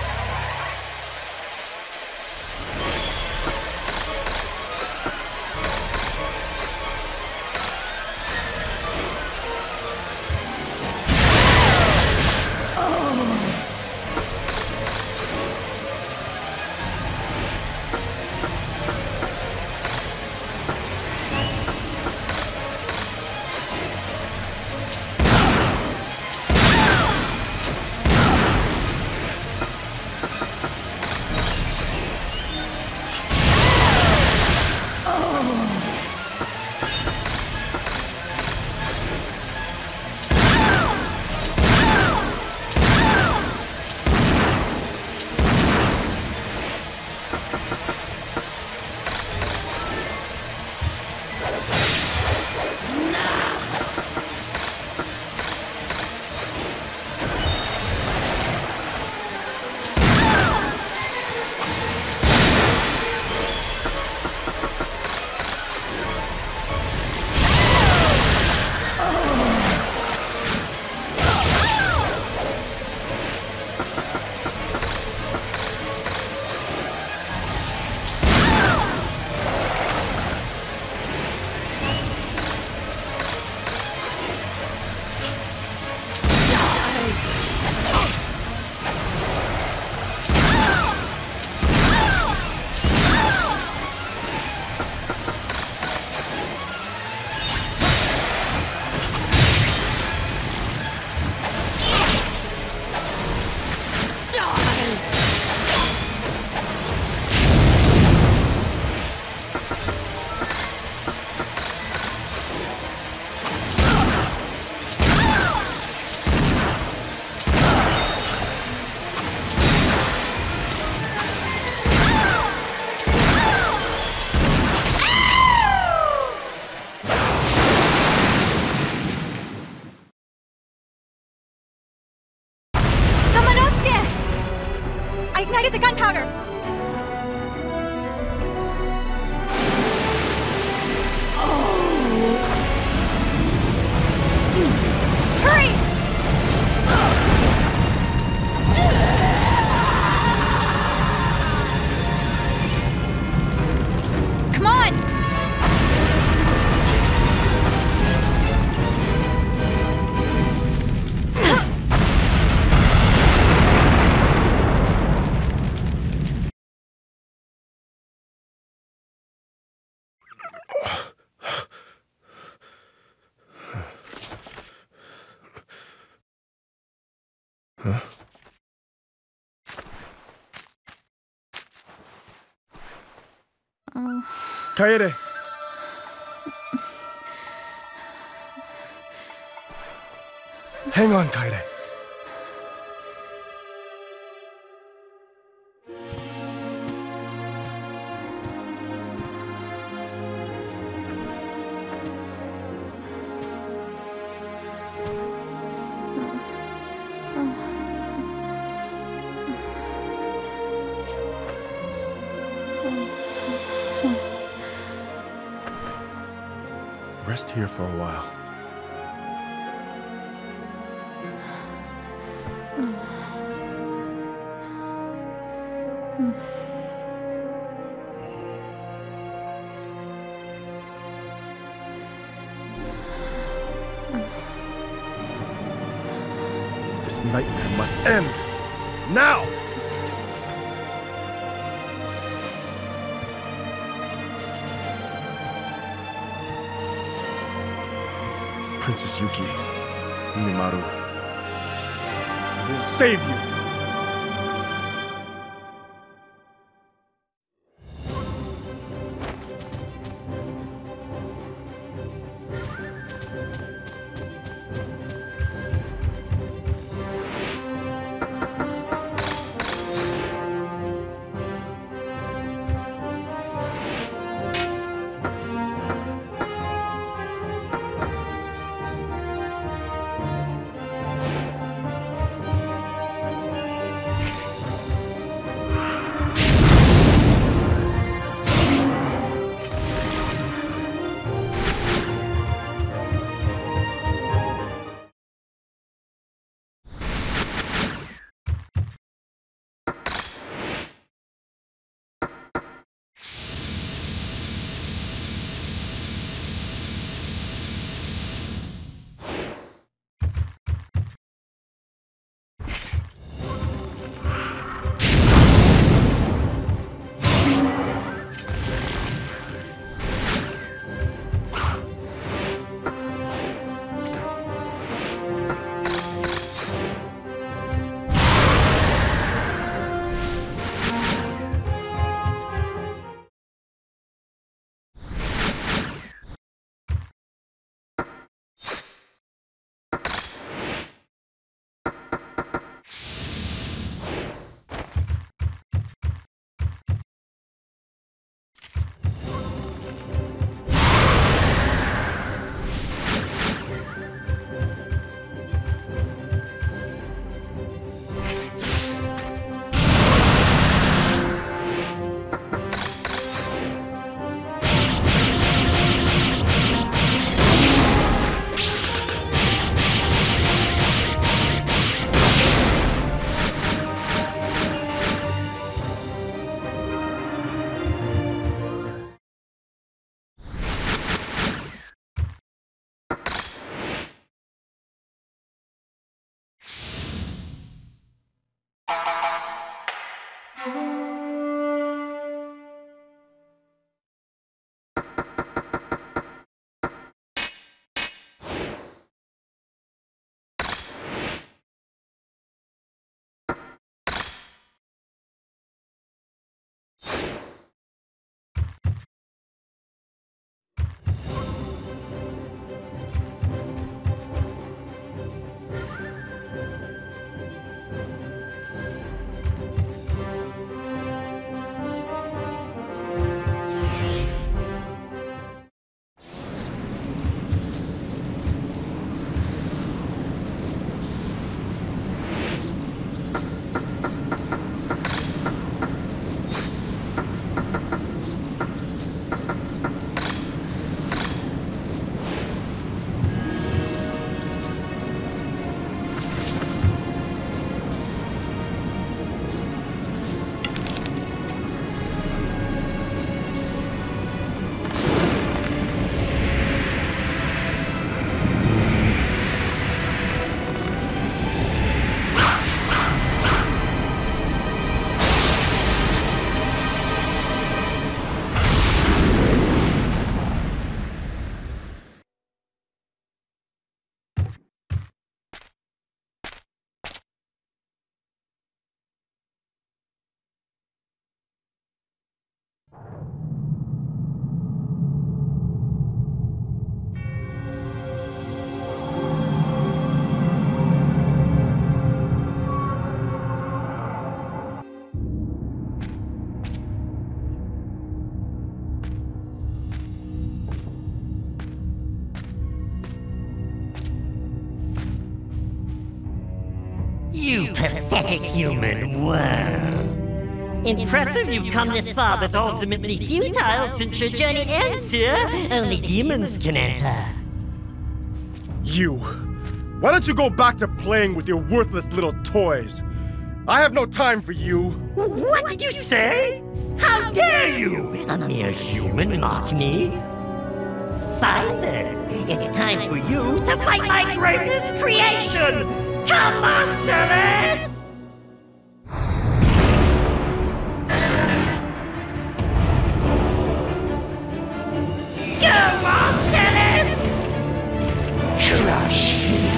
I ignited the gunpowder! Hurry! Come on! Huh? Kaede! Hang on, Kaede. Rest here for a while. nightmare must end. Now! Princess Yuki, Mimaru, I will save you! You pathetic human worm. Impressive you've come this far, but ultimately futile since your journey ends here. Only demons can enter. You! Why don't you go back to playing with your worthless little toys? I have no time for you! What did you say? How dare you! A mere human mock me? Fine then. It's time for you to fight my greatest creation! Come on, servants! Go on, servants! Crush him!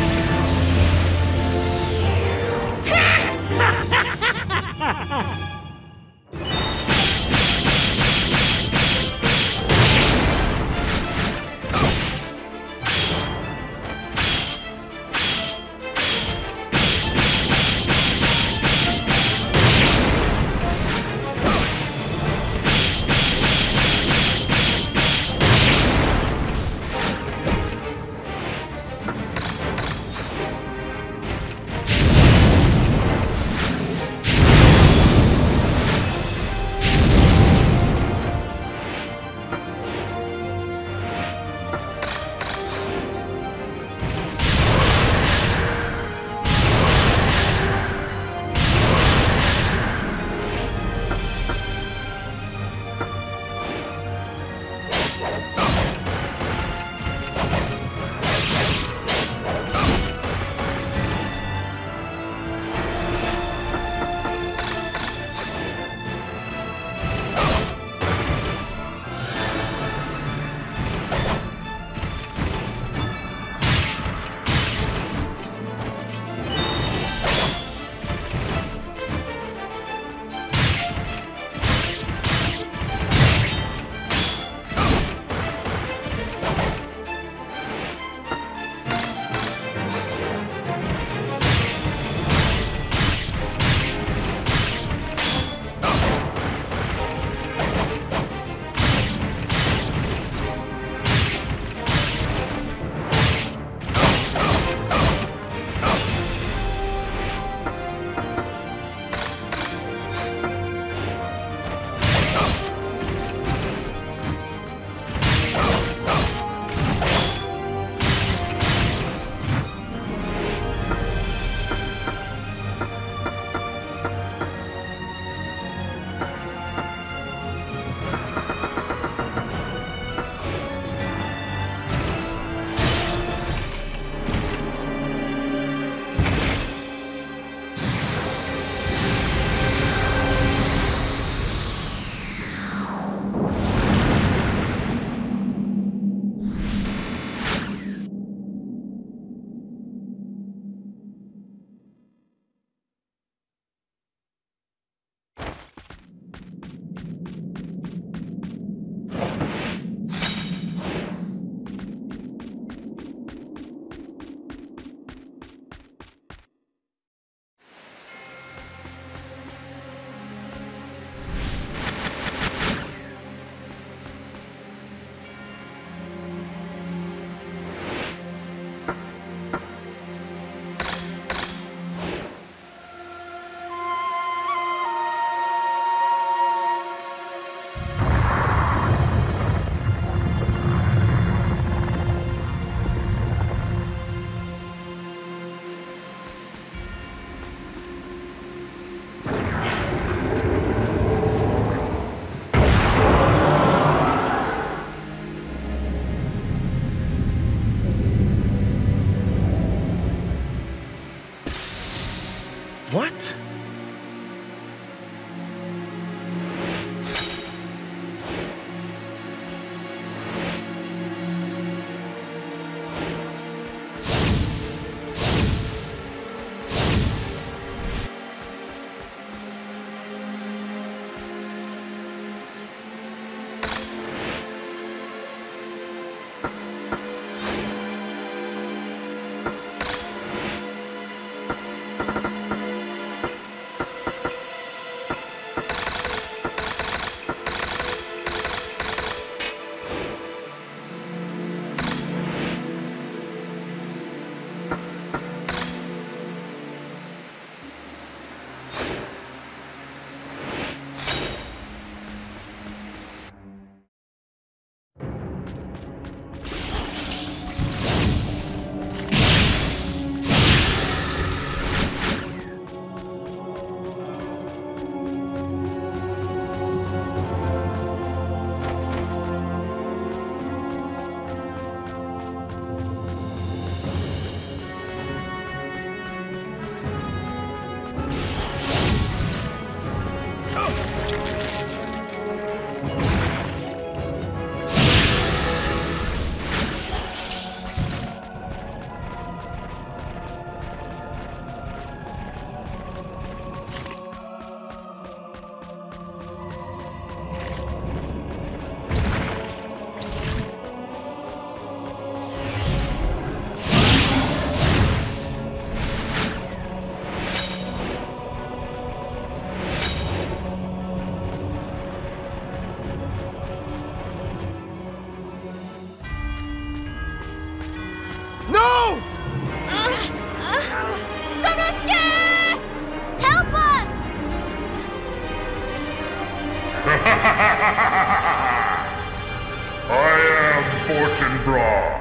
fortune bra.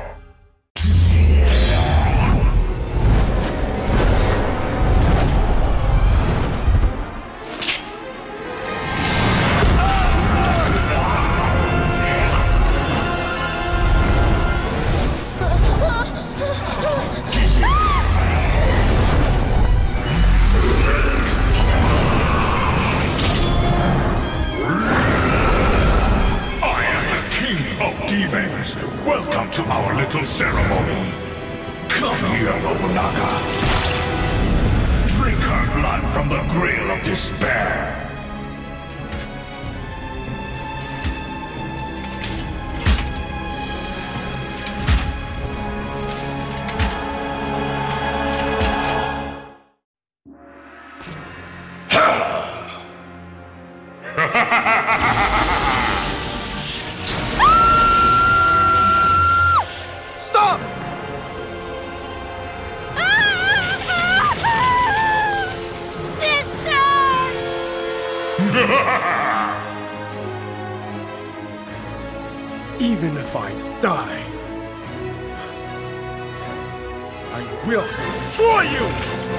Welcome to our little ceremony. Come here, Nobunaga. Drink her blood from the grail of despair. Even if I die, I will destroy you!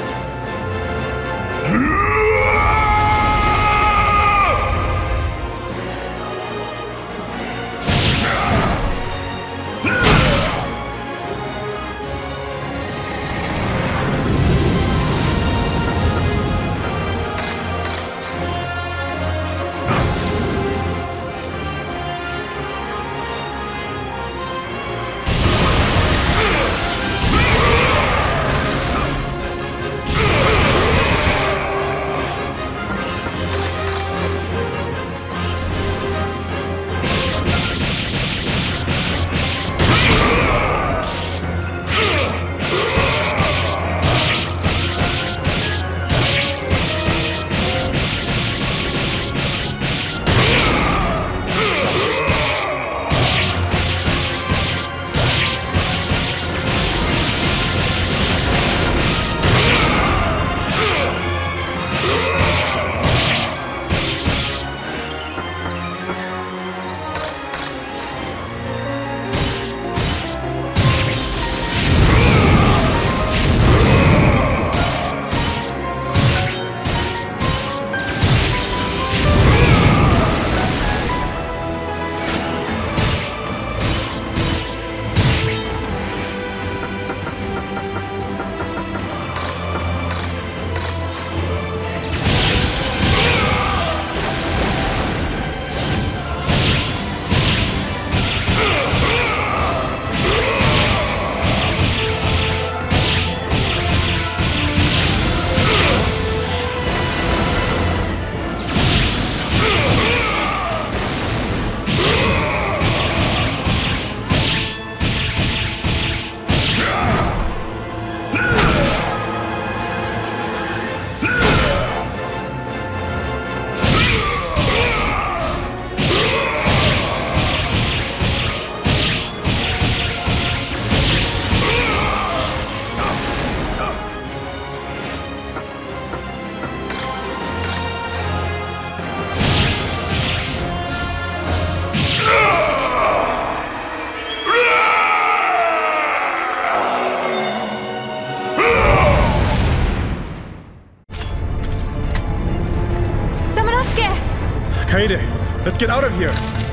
Kaede, let's get out of here!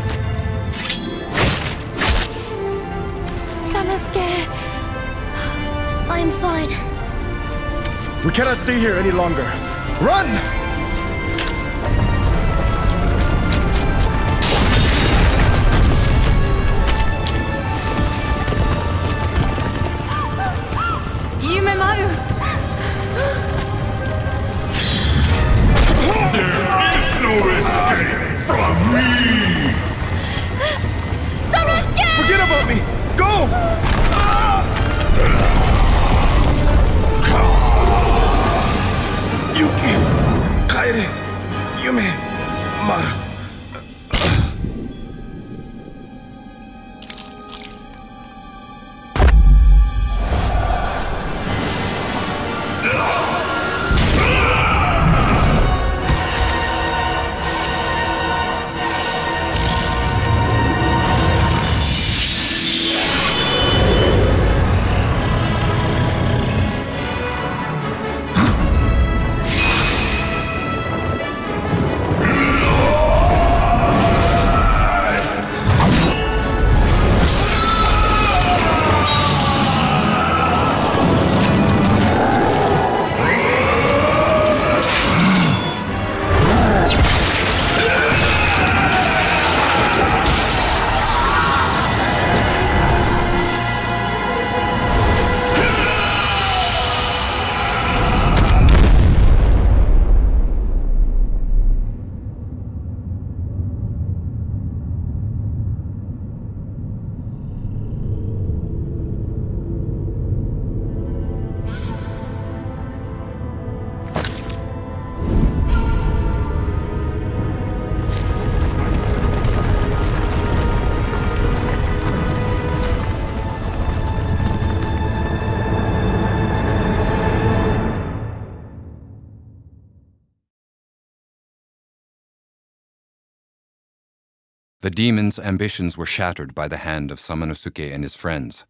Sanosuke! I'm fine. We cannot stay here any longer. Run! Yumemaru! There is no escape from me! Sanosuke! Forget about me! Go! Yuki! Kaede! Yume! Maru! The demon's ambitions were shattered by the hand of Samanosuke and his friends.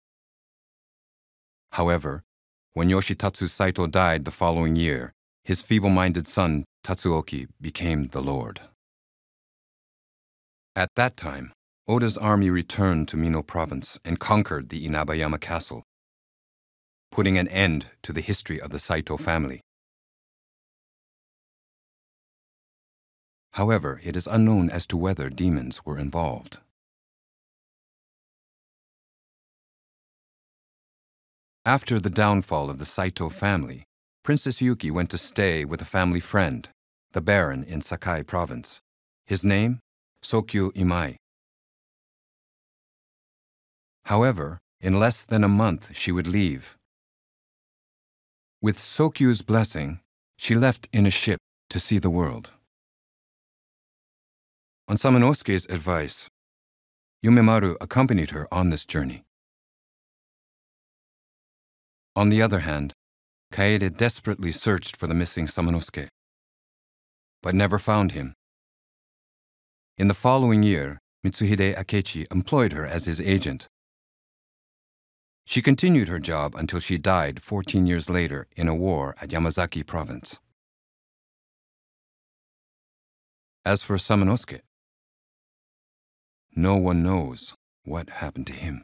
However, when Yoshitatsu Saito died the following year, his feeble-minded son, Tatsuoki, became the lord. At that time, Oda's army returned to Mino province and conquered the Inabayama castle, putting an end to the history of the Saito family. However, it is unknown as to whether demons were involved. After the downfall of the Saito family, Princess Yuki went to stay with a family friend, the Baron in Sakai province. His name? Sokyu Imai. However, in less than a month she would leave. With Sokyu's blessing, she left in a ship to see the world. On Samanosuke's advice, Yumemaru accompanied her on this journey. On the other hand, Kaede desperately searched for the missing Samanosuke, but never found him. In the following year, Mitsuhide Akechi employed her as his agent. She continued her job until she died 14 years later in a war at Yamazaki province. As for Samanosuke, no one knows what happened to him.